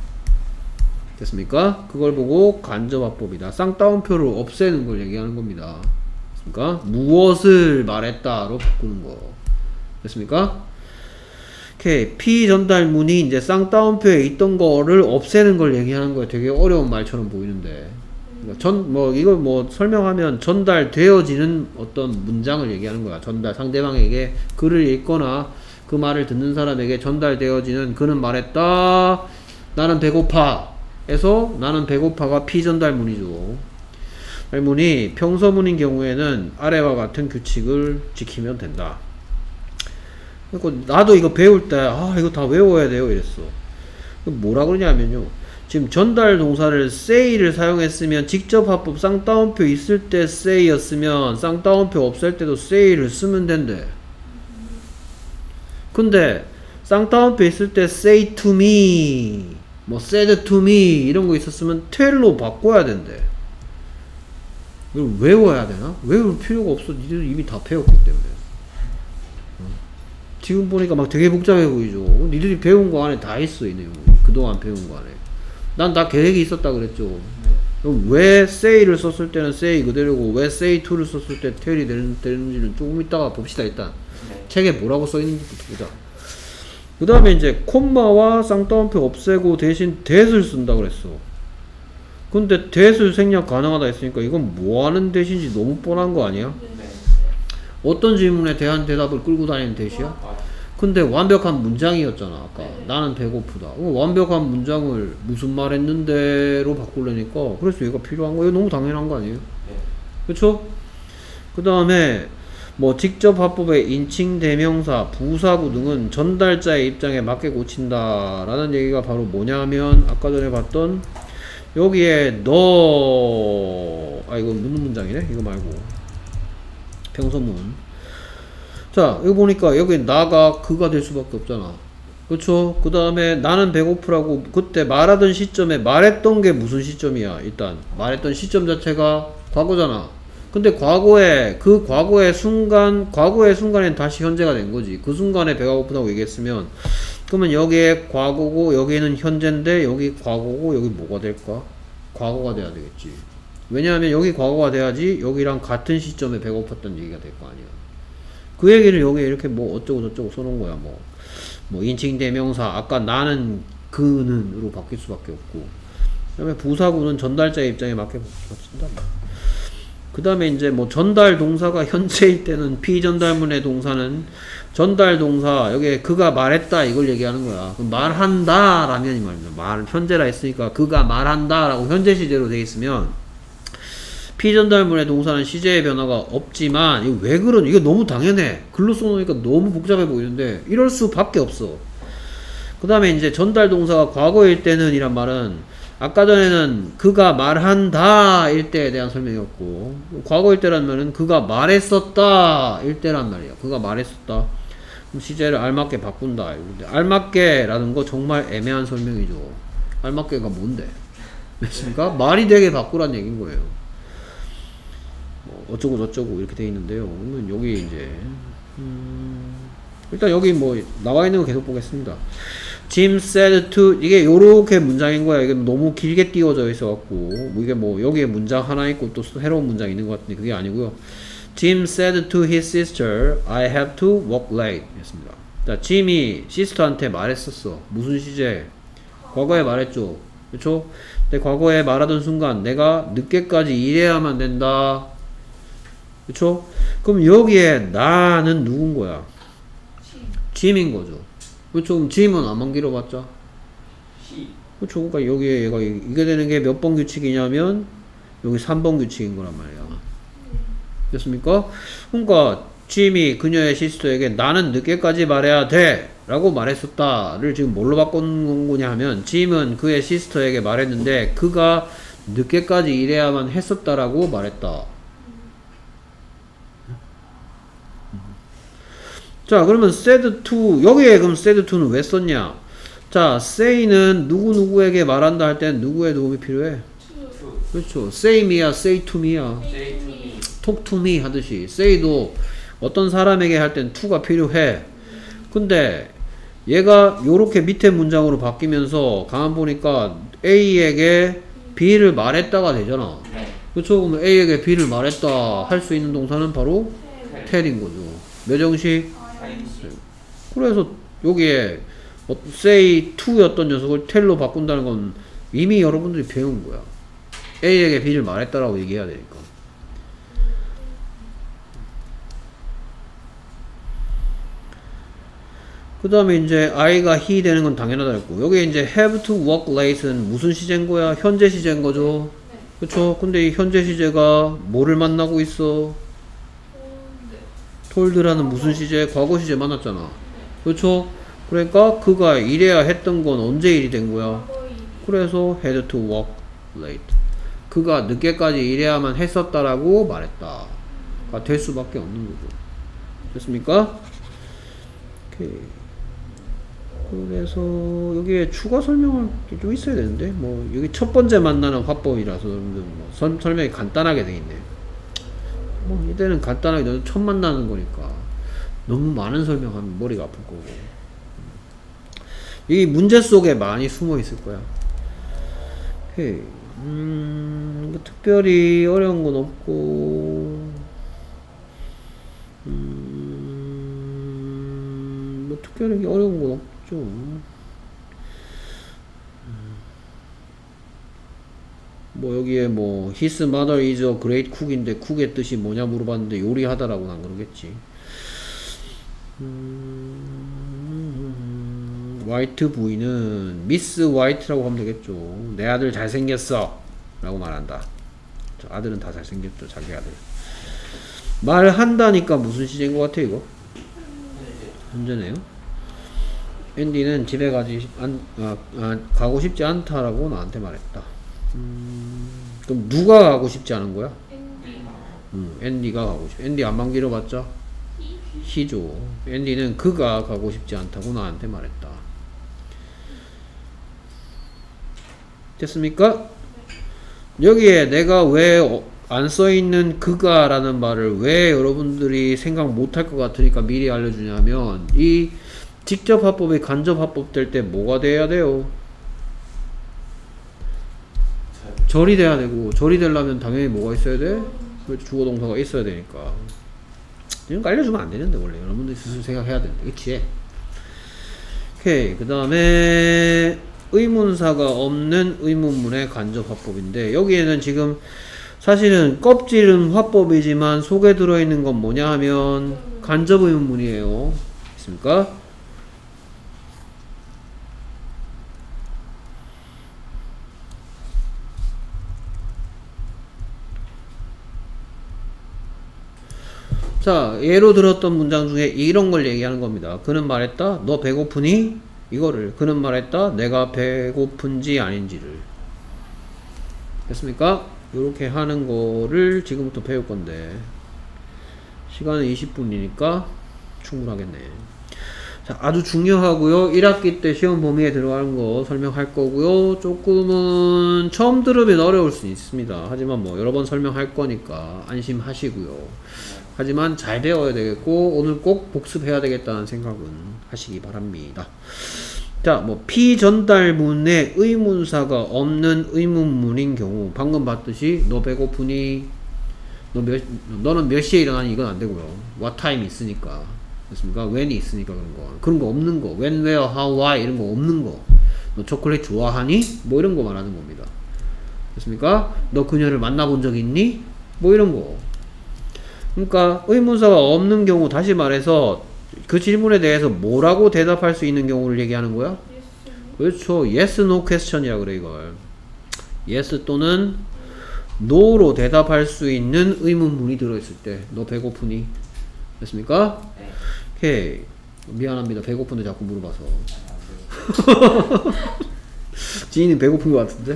됐습니까? 그걸 보고 간접화법이다. 쌍따옴표를 없애는 걸 얘기하는 겁니다. 됐습니까? 무엇을 말했다로 바꾸는 거. 됐습니까? 오케이. 피전달문이 이제 쌍따옴표에 있던 거를 없애는 걸 얘기하는 거예요. 되게 어려운 말처럼 보이는데. 이걸 설명하면 전달되어지는 어떤 문장을 얘기하는 거야. 상대방에게 글을 읽거나 그 말을 듣는 사람에게 전달되어지는 그는 말했다. 나는 배고파. 에서 나는 배고파가 피전달문이죠. 달문이 평서문인 경우에는 아래와 같은 규칙을 지키면 된다. 그러니까 나도 이거 배울 때 이거 다 외워야 돼요 이랬어. 뭐라 그러냐면요. 지금 전달 동사를 say를 사용했으면 직접 화법 쌍따옴표 있을 때 say였으면 쌍따옴표 없을 때도 say를 쓰면 된대. 근데 쌍따옴표 있을 때 say to me, said to me 이런 거 있었으면 tell로 바꿔야 된대. 이걸 외워야 되나? 외울 필요가 없어. 니들 이미 다 배웠기 때문에. 지금 보니까 막 되게 복잡해 보이죠. 니들이 배운 거 안에 다 있어 이 내용이. 그동안 배운 거 안에. 난 다 계획이 있었다 그랬죠. 그럼 왜 say를 썼을 때는 say 그대로고 왜 say to를 썼을 때 tell이 되는지는 조금 이따가 봅시다. 일단 책에 뭐라고 써있는지부터 보자. 그 다음에 이제 콤마와 쌍따옴표 없애고 대신 that을 쓴다 그랬어. 근데 that을 생략 가능하다 했으니까 이건 뭐하는 that인지 너무 뻔한 거 아니야? 어떤 질문에 대한 대답을 끌고 다니는 that이야? 근데 완벽한 문장이었잖아 아까. 나는 배고프다. 완벽한 문장을 무슨 말 했는데로 바꾸려니까 그래서 얘가 필요한 거예요. 너무 당연한 거 아니에요? 그쵸? 그 다음에 직접 화법의 인칭, 대명사, 부사구 등은 전달자의 입장에 맞게 고친다 라는 얘기가 바로 뭐냐면 아까 전에 봤던 여기에 이거 묻는 문장이네? 이거 말고 평서문. 자, 여기 보니까 여기 나가 그가 될 수밖에 없잖아. 그쵸? 그 다음에 나는 배고프라고 그때 말하던 시점에 말했던 게 무슨 시점이야? 일단 말했던 시점 자체가 과거잖아. 근데 과거의 순간엔 다시 현재가 된 거지. 그 순간에 배가 고프다고 얘기했으면 그러면 여기에 과거고 여기는 현재인데 여기 과거고 여기 뭐가 될까? 과거가 돼야 되겠지. 왜냐하면 여기 과거가 돼야지 여기랑 같은 시점에 배가 고팠다는 얘기가 될 거 아니야. 그 얘기를 여기에 이렇게 어쩌고 저쩌고 써놓은 거야. 인칭 대명사 아까 나는 그는으로 바뀔 수밖에 없고 그 다음에 부사구는 전달자의 입장에 맞게 쓴다. 그 다음에 이제 전달 동사가 현재일 때는 피전달문의 동사는 전달 동사 여기에 그가 말했다 이걸 얘기하는 거야. 그럼 말한다 라면 이 말입니다. 현재라 했으니까 그가 말한다 라고 현재 시제로 되어 있으면 피전달문의 동사는 시제의 변화가 없지만 이거 왜 그러니? 이거 너무 당연해. 글로 써놓으니까 너무 복잡해 보이는데 이럴 수밖에 없어. 그 다음에 이제 전달 동사가 과거일 때는 이란 말은 아까 전에는 그가 말한다 일 때에 대한 설명이었고 과거일 때란 말은 그가 말했었다 일 때란 말이야. 그가 말했었다. 그럼 시제를 알맞게 바꾼다. 알맞게 라는 거 정말 애매한 설명이죠. 알맞게가 뭔데? 그러니까 말이 되게 바꾸란 얘기인 거예요. 어쩌고 저쩌고 이렇게 돼 있는데요. 그러면 여기 이제 일단 여기 나와 있는 거 계속 보겠습니다. Jim said to 이게 요렇게 문장인 거야. 이게 너무 길게 띄워져 있어 갖고 이게 여기에 문장 하나 있고 또 새로운 문장 있는 것 같은데 그게 아니고요. Jim said to his sister, I have to work late 했습니다. 자, 짐이 시스터한테 말했었어. 무슨 시제? 과거에 말했죠. 그쵸? 근데 과거에 말하던 순간 내가 늦게까지 일해야만 된다. 그쵸? 그럼 여기에 나는 누군 거야? 짐인 거죠. 그쵸? 그럼 짐은 안만 길어봤자? 그쵸? 그러니까 여기에 얘가 이게 되는 게 몇 번 규칙이냐면 여기 3번 규칙인 거란 말이야. 됐습니까? 그러니까 짐이 그녀의 시스터에게 나는 늦게까지 말해야 돼 라고 말했었다를 지금 뭘로 바꾼 거냐 하면 짐은 그의 시스터에게 말했는데 그가 늦게까지 일해야만 했었다라고 말했다. 자, 그러면 said to, 여기에 그럼 said to는 왜 썼냐? 자, say는 누구누구에게 말한다 할 땐 누구의 도움이 필요해? 그렇죠. say me야, say to me야. Say to me. talk to me 하듯이 say도 어떤 사람에게 할 땐 to가 필요해. 근데 얘가 요렇게 밑에 문장으로 바뀌면서 가만 보니까 A에게 B를 말했다가 되잖아. 네. 그렇죠? 그러면 A에게 B를 말했다 할 수 있는 동사는 바로 tell인 거죠. 몇 형식? 그래서 여기에 say to였던 녀석을 tell로 바꾼다는 건 이미 여러분들이 배운 거야. A에게 B를 말했다라고 얘기해야 되니까. 그 다음에 이제 I가 he 되는 건 당연하다 했고, 여기 이제 have to work late는 무슨 시제인 거야? 현재 시제인 거죠. 그쵸? 근데 이 현재 시제가 뭐를 만나고 있어? told라는 무슨 시제? 과거 시제 만났잖아. 그쵸? 그러니까 그가 일해야 했던 건 언제 일이 된 거야? 그래서 had to work late. 그가 늦게까지 일해야만 했었다라고 말했다. 가 될 수밖에 없는 거죠. 됐습니까? 오케이. 그래서 여기에 추가 설명을 좀 있어야 되는데, 뭐 여기 첫 번째 만나는 화법이라서 뭐 설명이 간단하게 돼 있네. 뭐 이때는 간단하게 너무 처음 만나는 거니까 너무 많은 설명하면 머리가 아플 거고. 이 문제 속에 많이 숨어 있을 거야. 오케이. 뭐 특별히 어려운 건 없고, 뭐 특별히 어려운 건 없죠. 뭐 여기에 뭐 his mother is a great cook인데 cook의 뜻이 뭐냐 물어봤는데 요리하다라고는 안 그러겠지. 화이트 부인은 미스 화이트라고 하면 되겠죠. 내 아들 잘생겼어 라고 말한다. 저 아들은 다 잘생겼죠. 자기 아들. 말한다니까 무슨 시제인 것 같아 이거? 현재네요. 앤디는 집에 가고 싶지 않다라고 나한테 말했다. 그럼 누가 가고 싶지 않은 거야? 앤디가 가고 싶어. 앤디 안만 길어봤자? 히죠. 앤디는 그가 가고 싶지 않다고 나한테 말했다. 됐습니까? 여기에 내가 왜 안 써있는 그가 라는 말을 왜 여러분들이 생각 못할 것 같으니까 미리 알려주냐면, 이 직접 화법이 간접 화법 될 때 뭐가 돼야 돼요? 절이 돼야 되고, 절이 되려면 당연히 뭐가 있어야 돼? 주어 동사가 있어야 되니까. 이런 거 알려주면 안 되는데 원래 여러분들이 스스로 생각해야 되는데, 그치? 오케이. 그 다음에 의문사가 없는 의문문의 간접 화법인데, 여기에는 지금 사실은 껍질은 화법이지만 속에 들어있는 건 뭐냐 하면 간접 의문문이에요. 있습니까? 자, 예로 들었던 문장 중에 이런 걸 얘기하는 겁니다. 그는 말했다. 너 배고프니? 이거를. 그는 말했다. 내가 배고픈지 아닌지를. 됐습니까? 이렇게 하는 거를 지금부터 배울 건데, 시간은 20분이니까 충분하겠네. 자, 아주 중요하고요. 1학기 때 시험 범위에 들어가는 거 설명할 거고요. 조금은 처음 들으면 어려울 수 있습니다. 하지만 뭐 여러 번 설명할 거니까 안심하시고요. 하지만 잘 배워야 되겠고 오늘 꼭 복습해야 되겠다는 생각은 하시기 바랍니다. 자, 뭐 피전달문에 의문사가 없는 의문문인 경우, 방금 봤듯이 너 배고프니? 너는 몇 시에 일어나니? 이건 안 되고요. what time 있으니까. 됐습니까? when이 있으니까 그런 거 없는 거. when, where, how, why 이런 거 없는 거. 너 초콜릿 좋아하니? 뭐 이런 거 말하는 겁니다. 됐습니까? 너 그녀를 만나본 적 있니? 뭐 이런 거. 그러니까 의문사가 없는 경우, 다시 말해서 그 질문에 대해서 뭐라고 대답할 수 있는 경우를 얘기하는 거야? 그렇죠. yes, no question이라 그래 이걸. yes 또는 no로 대답할 수 있는 의문문이 들어있을 때 너 배고프니? 됐습니까? 네. 오케이. 미안합니다. 배고픈데 자꾸 물어봐서. 지인이 배고픈 것 같은데?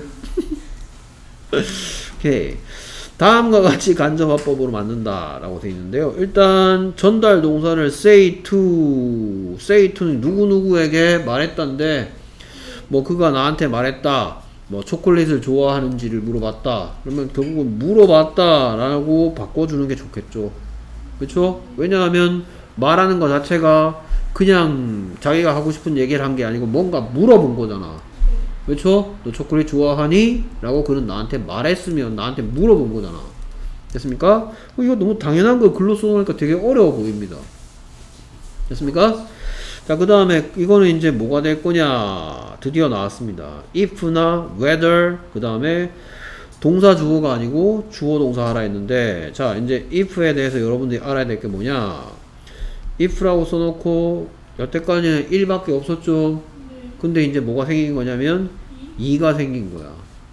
오케이. 다음과 같이 간접화법으로 만든다 라고 되어 있는데요. 일단 전달 동사를 say to는 누구누구에게 말했다인데 뭐 그가 나한테 말했다, 뭐 초콜릿을 좋아하는지를 물어봤다, 그러면 결국은 물어봤다 라고 바꿔주는 게 좋겠죠. 그쵸? 왜냐하면 말하는 것 자체가 그냥 자기가 하고 싶은 얘기를 한 게 아니고 뭔가 물어본 거잖아. 그렇죠? 너 초콜릿 좋아하니? 라고 그는 나한테 말했으면 나한테 물어본 거잖아. 됐습니까? 이거 너무 당연한 거 글로 써놓으니까 되게 어려워 보입니다. 됐습니까? 자, 그 다음에 이거는 이제 뭐가 될 거냐? 드디어 나왔습니다. if나 whether, 그 다음에 동사 주어가 아니고 주어 동사 하라 했는데, 자, 이제 if에 대해서 여러분들이 알아야 될 게 뭐냐? if라고 써놓고 여태까지는 1밖에 없었죠? 근데 이제 뭐가 생긴 거냐면 2가 생긴 거야.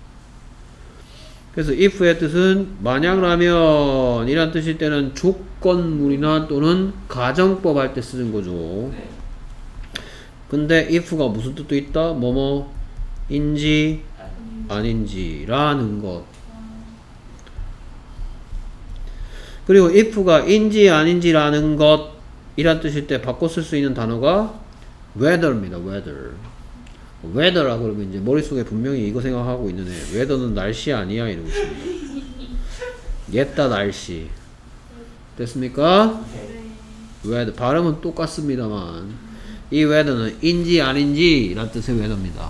그래서 if의 뜻은 만약라면 이란 뜻일 때는 조건문이나 또는 가정법 할 때 쓰는 거죠. 근데 if가 무슨 뜻도 있다? 뭐뭐인지 아닌지 라는 것. 그리고 if가 인지 아닌지 라는 것 이란 뜻일 때 바꿔 쓸 수 있는 단어가 whether입니다. weather라고 그러면 이제 머릿속에 분명히 이거 생각하고 있는 애. weather는 날씨 아니야 이러고 있습니다. 옛다 날씨. 됐습니까? weather. 발음은 똑같습니다만 이 weather는 인지 아닌지 라는 뜻의 weather입니다.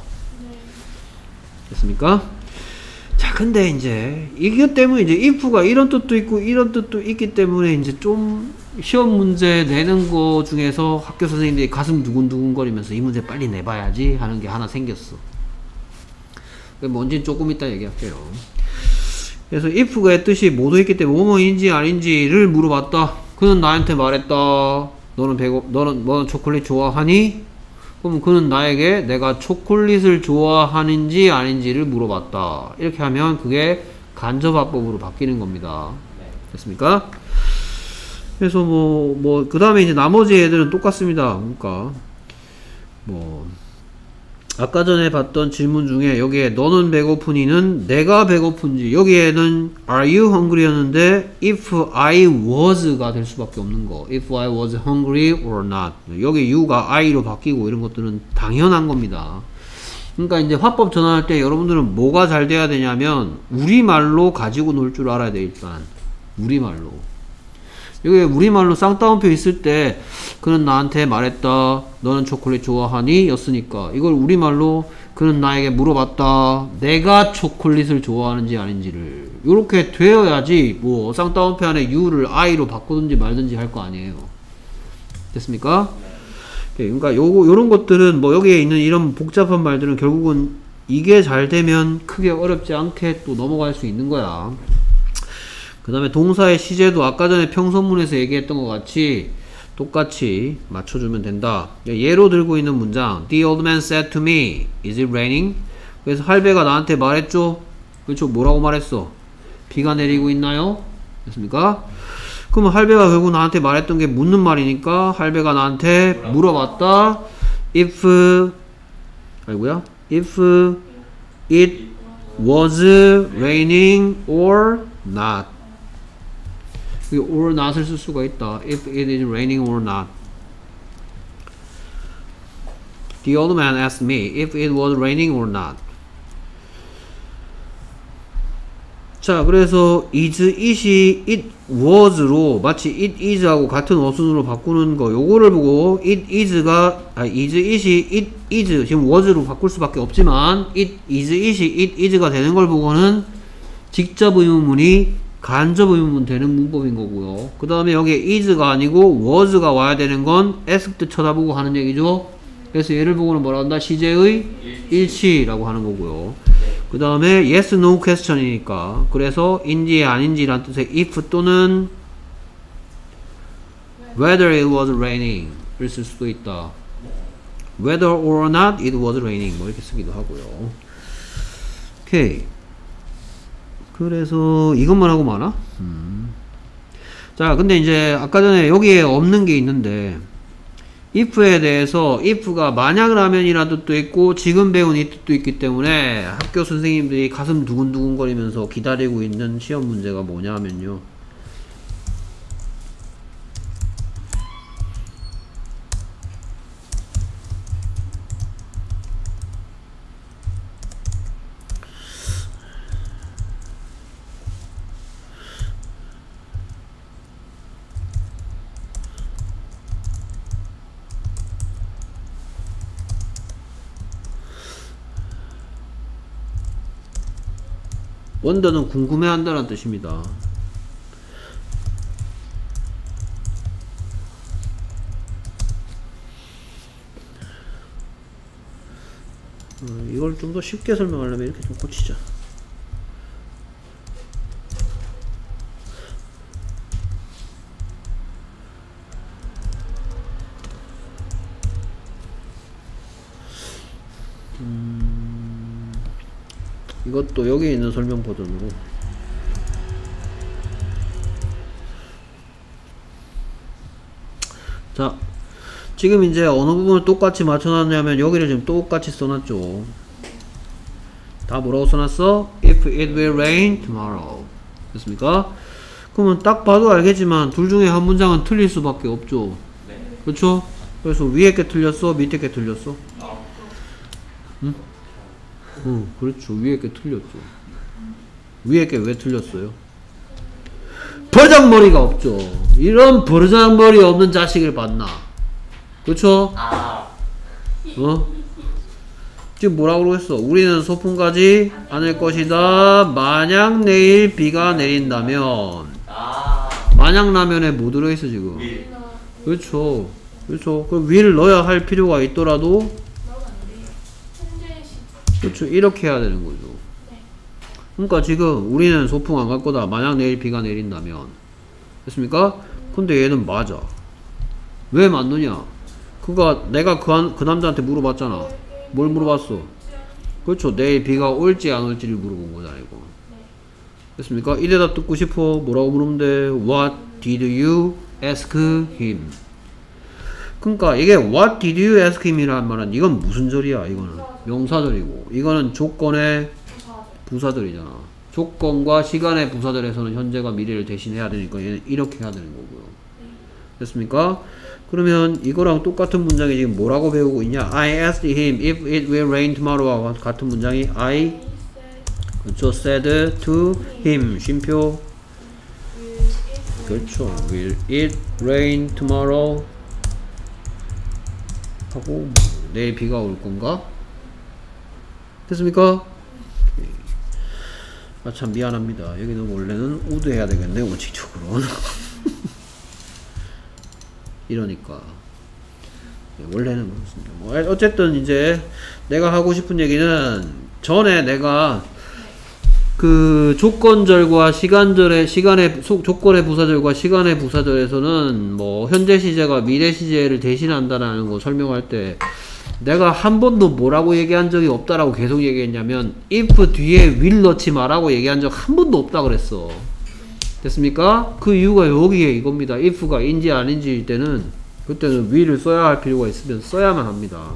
됐습니까? 자, 근데 이제 이것 때문에 이제 if가 이런 뜻도 있고 이런 뜻도 있기 때문에 이제 좀 시험 문제 내는 거 중에서 학교 선생님들이 가슴 두근두근거리면서 이 문제 빨리 내봐야지 하는 게 하나 생겼어. 뭔지는 조금 이따 얘기할게요. 그래서 if의 뜻이 모두 있기 때문에 뭐뭐인지 아닌지를 물어봤다. 그는 나한테 말했다. 너는 초콜릿 좋아하니? 그럼 그는 나에게 내가 초콜릿을 좋아하는지 아닌지를 물어봤다. 이렇게 하면 그게 간접화법으로 바뀌는 겁니다. 됐습니까? 그래서 그 다음에 이제 나머지 애들은 똑같습니다. 그러니까, 아까 전에 봤던 질문 중에 여기에 너는 배고프니는 내가 배고픈지, 여기에는 are you hungry 였는데 if I was가 될 수밖에 없는 거. if I was hungry or not. 여기 you가 I로 바뀌고 이런 것들은 당연한 겁니다. 그러니까 이제 화법 전환할 때 여러분들은 뭐가 잘 돼야 되냐면 우리말로 가지고 놀 줄 알아야 돼. 일단 우리말로. 여기 우리말로 쌍따옴표 있을 때 그는 나한테 말했다. 너는 초콜릿 좋아하니? 였으니까 이걸 우리말로 그는 나에게 물어봤다. 내가 초콜릿을 좋아하는지 아닌지를 이렇게 되어야지 뭐 쌍따옴표 안에 you를 I로 바꾸든지 말든지 할 거 아니에요. 됐습니까? 그러니까 요런 것들은 뭐 여기에 있는 이런 복잡한 말들은 결국은 이게 잘 되면 크게 어렵지 않게 또 넘어갈 수 있는 거야. 그 다음에 동사의 시제도 아까 전에 평서문에서 얘기했던 것 같이 똑같이 맞춰주면 된다. 예로 들고 있는 문장 The old man said to me, Is it raining? 그래서 할배가 나한테 말했죠. 그렇죠? 뭐라고 말했어? 비가 내리고 있나요? 됐습니까? 그러면 할배가 결국 나한테 말했던 게 묻는 말이니까 할배가 나한테 물어봤다. If it was raining or not. or not을 쓸 수가 있다. If it is raining or not. The old man asked me if it was raining or not. 자, 그래서 is, it이 it was로 마치 it is하고 같은 어순으로 바꾸는 거 요거를 보고 it is가 is, it이 it is 지금 was로 바꿀 수밖에 없지만 it is, it이 it is가 되는 걸 보고는 직접 의문문이 간접 의문문 되는 문법인 거고요. 그 다음에 여기에 is가 아니고 was가 와야 되는 건 asked 쳐다보고 하는 얘기죠. 그래서 얘를 보고는 뭐라 한다? 시제의 일치라고 하는 거고요. 그 다음에 yes, no question이니까 그래서 인지 아닌지 란 뜻의 if 또는 whether it was raining 를 쓸 수도 있다. whether or not it was raining 뭐 이렇게 쓰기도 하고요. 오케이. 그래서 이것만 하고 마나? 자, 근데 이제 아까 전에 여기에 없는 게 있는데 if에 대해서 if가 만약라면이라는 뜻도 있고 지금 배운 이 뜻도 있기 때문에 학교 선생님들이 가슴 두근두근 거리면서 기다리고 있는 시험 문제가 뭐냐면요, 원더는 궁금해한다는 뜻입니다. 이걸 좀 더 쉽게 설명하려면 이렇게 좀 고치자. 이것도 여기 있는 설명 버전으로. 자, 지금 이제 어느 부분을 똑같이 맞춰놨냐면 여기를 지금 똑같이 써놨죠. 다 뭐라고 써놨어? If it will rain tomorrow. 됐습니까? 그러면 딱 봐도 알겠지만 둘 중에 한 문장은 틀릴 수밖에 없죠. 네. 그렇죠? 그래서 위에 게 틀렸어? 밑에 게 틀렸어? 응? 그렇죠. 위에 게 틀렸죠. 위에 게 왜 틀렸어요? 버르장머리가 없죠. 이런 버르장머리 없는 자식을 봤나? 그렇죠? 지금 뭐라고 그랬어? 우리는 소풍 가지 않을 것이다. 만약 내일 비가 내린다면. 만약 라면에 뭐 들어있어 지금? 그렇죠. 그렇죠. 그럼 will 넣어야 할 필요가 있더라도, 그렇죠. 이렇게 해야 되는 거죠. 그러니까 지금 우리는 소풍 안 갈 거다. 만약 내일 비가 내린다면. 됐습니까? 근데 얘는 맞아. 왜 맞느냐? 내가 그 남자한테 물어봤잖아. 뭘 물어봤어? 그렇죠. 내일 비가 올지 안 올지를 물어본 거잖아, 이거. 됐습니까? 이 대답 듣고 싶어. 뭐라고 물으면 돼? What did you ask him? 그러니까 이게 What did you ask him 이라는 말은 이건 무슨 절이야? 이거는 명사절이고, 이거는 조건의 부사절이잖아. 조건과 시간의 부사절에서는 현재가 미래를 대신해야 되니까 얘는 이렇게 해야 되는 거고요. 됐습니까? 그러면 이거랑 똑같은 문장이 지금 뭐라고 배우고 있냐? I asked him if it will rain tomorrow와 같은 문장이 I, 그렇죠, said to him. 쉼표. 그렇죠. Will it rain tomorrow? 하고 내일 비가 올 건가? 됐습니까? 아, 참 미안합니다. 여기는 원래는 우드 해야 되겠네, 원칙적으로. 이러니까 원래는 그렇습니다. 뭐 어쨌든 이제 내가 하고 싶은 얘기는, 전에 내가 그 조건절과 시간절의 조건의 부사절과 시간의 부사절에서는 뭐 현재 시제가 미래 시제를 대신한다라는 거 설명할 때 내가 한 번도 뭐라고 얘기한 적이 없다라고 계속 얘기했냐면 if 뒤에 will 넣지 마라고 얘기한 적 한 번도 없다 그랬어. 됐습니까? 그 이유가 여기에 이겁니다. if가 인지 아닌지일 때는 그때는 will을 써야 할 필요가 있으면 써야만 합니다.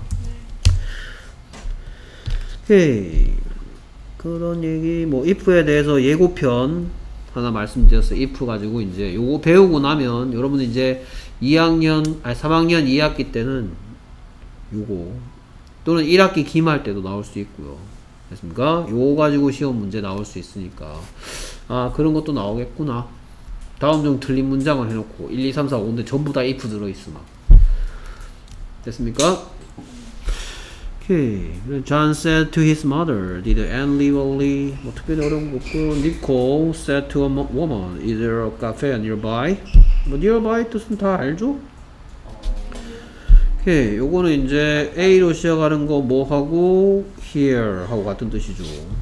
오케이. 그런 얘기, 뭐 if에 대해서 예고편 하나 말씀드렸어요. if 가지고 이제 요거 배우고 나면 여러분 이제 3학년 2학기 때는 요거 또는 1학기 기말 때도 나올 수 있고요. 됐습니까? 요거 가지고 시험 문제 나올 수 있으니까 아, 그런 것도 나오겠구나. 다음 중 틀린 문장을 해놓고 1, 2, 3, 4, 5인데 전부 다 if 들어있어 막. 됐습니까? 오케이. John said to his mother, did Anne live only? 뭐 특별히 어려운 거 없고. Nicole said to a woman, is there a cafe nearby? 뭐 nearby 뜻은 다 알죠? 오케이. 요거는 이제 A로 시작하는 거 뭐 하고 here 하고 같은 뜻이죠.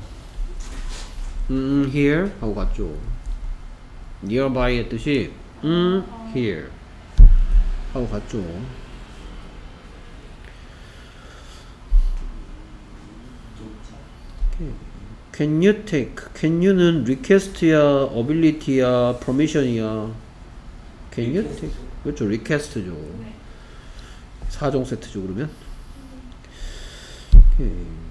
here 하고 같죠. nearby의 뜻이 here 하고 같죠. Can you take? Can you는 request야, ability야, permission이야. Can you take? 그렇죠. request죠. 네. 4종 세트죠, 그러면. 오케이.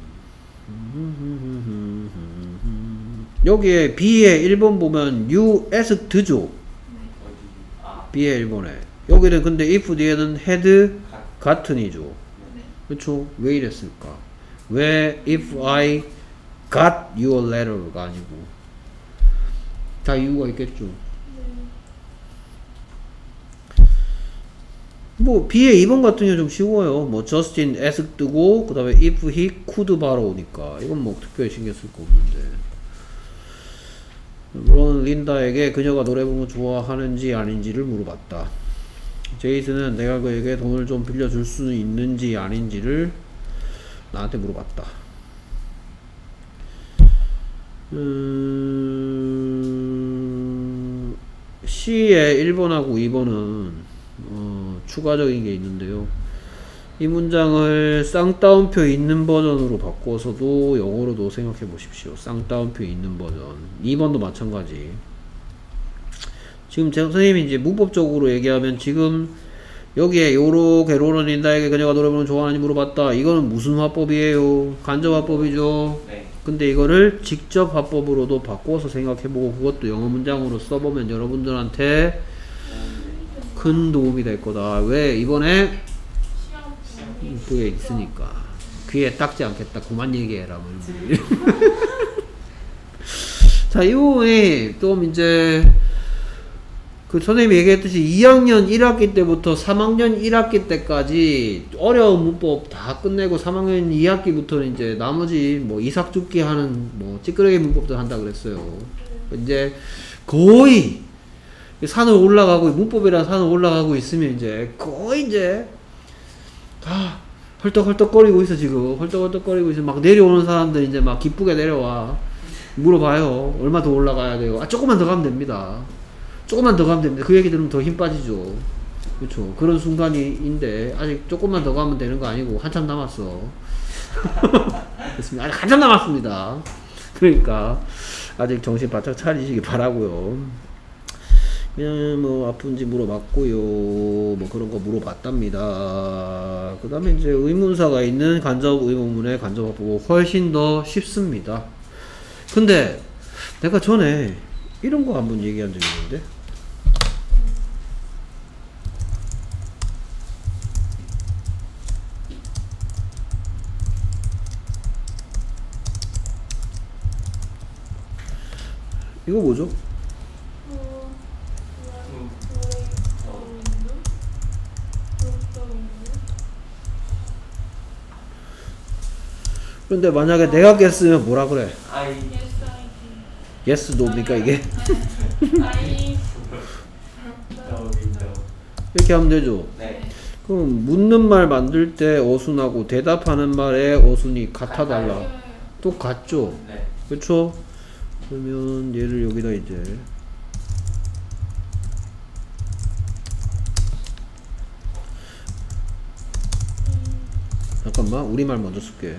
여기에 B의 1번 보면 you asked죠. 어디? 아, B의 1번에. 여기는 근데 if 뒤에는 had gotten이죠. 네. 그렇죠. 왜 이랬을까? 왜 if I got your letter가 아니고. 다 이유가 있겠죠. 뭐 B의 2번 같은 경우 좀 쉬워요. 뭐 Justin asked고 그 다음에 if he could 바라오니까 이건 뭐 특별히 신경 쓸 거 없는데. 물론 린다에게 그녀가 노래 부르는 거 좋아하는지 아닌지를 물어봤다. 제이슨은 내가 그에게 돈을 좀 빌려줄 수 있는지 아닌지를 나한테 물어봤다. C의 1번하고 2번은 추가적인 게 있는데요. 이 문장을 쌍따옴표 있는 버전으로 바꿔서도 영어로도 생각해 보십시오. 쌍따옴표 있는 버전. 2번도 마찬가지. 지금 제 선생님이 이제 문법적으로 얘기하면 지금 여기에 요렇게 로런 린다에게 그녀가 노래 부르는 거 좋아하는지 물어봤다. 이거는 무슨 화법이에요? 간접 화법이죠. 네. 근데 이거를 직접 화법으로도 바꿔서 생각해보고 그것도 영어 문장으로 써보면 여러분들한테 큰 도움이 될 거다. 왜? 이번에 시험 그게 있으니까. 귀에 닦지 않겠다. 그만 얘기해라. 뭐 자, 이 부분이 좀 이제 그 선생님이 얘기했듯이 2학년 1학기 때부터 3학년 1학기 때까지 어려운 문법 다 끝내고 3학년 2학기부터는 이제 나머지 뭐 이삭죽기 하는 뭐 찌끄레기 문법도 한다 그랬어요. 이제 거의 산을 올라가고 문법이라는 산을 올라가고 있으면 이제 거의 이제 다 헐떡헐떡거리고 있어. 지금 헐떡헐떡거리고 있어. 막 내려오는 사람들 이제 막 기쁘게 내려와 물어봐요. 얼마 더 올라가야 돼요? 아, 조금만 더 가면 됩니다. 조금만 더 가면 됩니다. 그 얘기 들으면 더 힘 빠지죠. 그렇죠. 그런 순간인데 아직 조금만 더 가면 되는 거 아니고 한참 남았어. 됐습니다. 아직 한참 남았습니다. 그러니까 아직 정신 바짝 차리시기 바라고요. 뭐 아픈지 물어봤고요. 뭐 그런 거 물어봤답니다. 그 다음에 이제 의문사가 있는 간접 의문문의 간접 화법은 훨씬 더 쉽습니다. 근데 내가 전에 이런 거 한번 얘기한 적이 있는데 이거 뭐죠? 그런데 만약에 내가 깼으면 뭐라 그래? 아이. yes, no입니까 이게? 아이 이렇게 하면 되죠. 네. 그럼 묻는 말 만들 때 어순하고 대답하는 말의 어순이 같아달라. 똑같죠? 네. 그쵸? 그러면 얘를 여기다 이제 잠깐만 우리말 먼저 쓸게.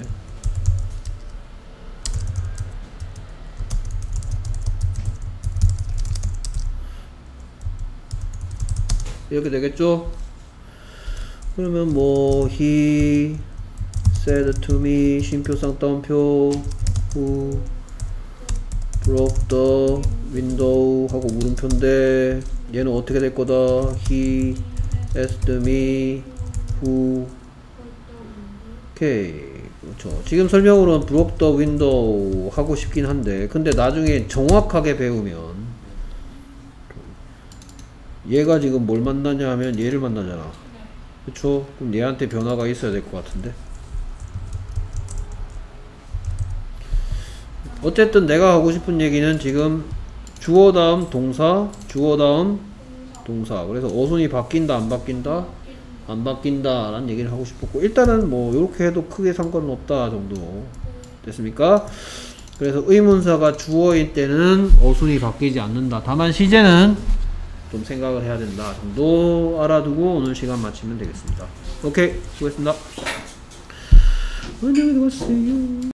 이렇게 되겠죠? 그러면 뭐 he said to me 쉼표 쌍따옴표 who broke the window 하고 물음표인데 얘는 어떻게 될 거다? he asked me who 오케이. 그렇죠. 지금 설명으로는 broke the window 하고 싶긴 한데 근데 나중에 정확하게 배우면 얘가 지금 뭘 만나냐 하면 얘를 만나잖아. 그쵸? 그럼 얘한테 변화가 있어야 될 것 같은데 어쨌든 내가 하고 싶은 얘기는 지금 주어 다음 동사 주어 다음 동사 그래서 어순이 바뀐다 안 바뀐다? 안 바뀐다 라는 얘기를 하고 싶었고 일단은 뭐 이렇게 해도 크게 상관은 없다 정도 됐습니까? 그래서 의문사가 주어일 때는 어순이 바뀌지 않는다. 다만 시제는 좀 생각을 해야 된다 정도 알아두고 오늘 시간 마치면 되겠습니다. 오케이 수고했습니다. 안녕히 가세요.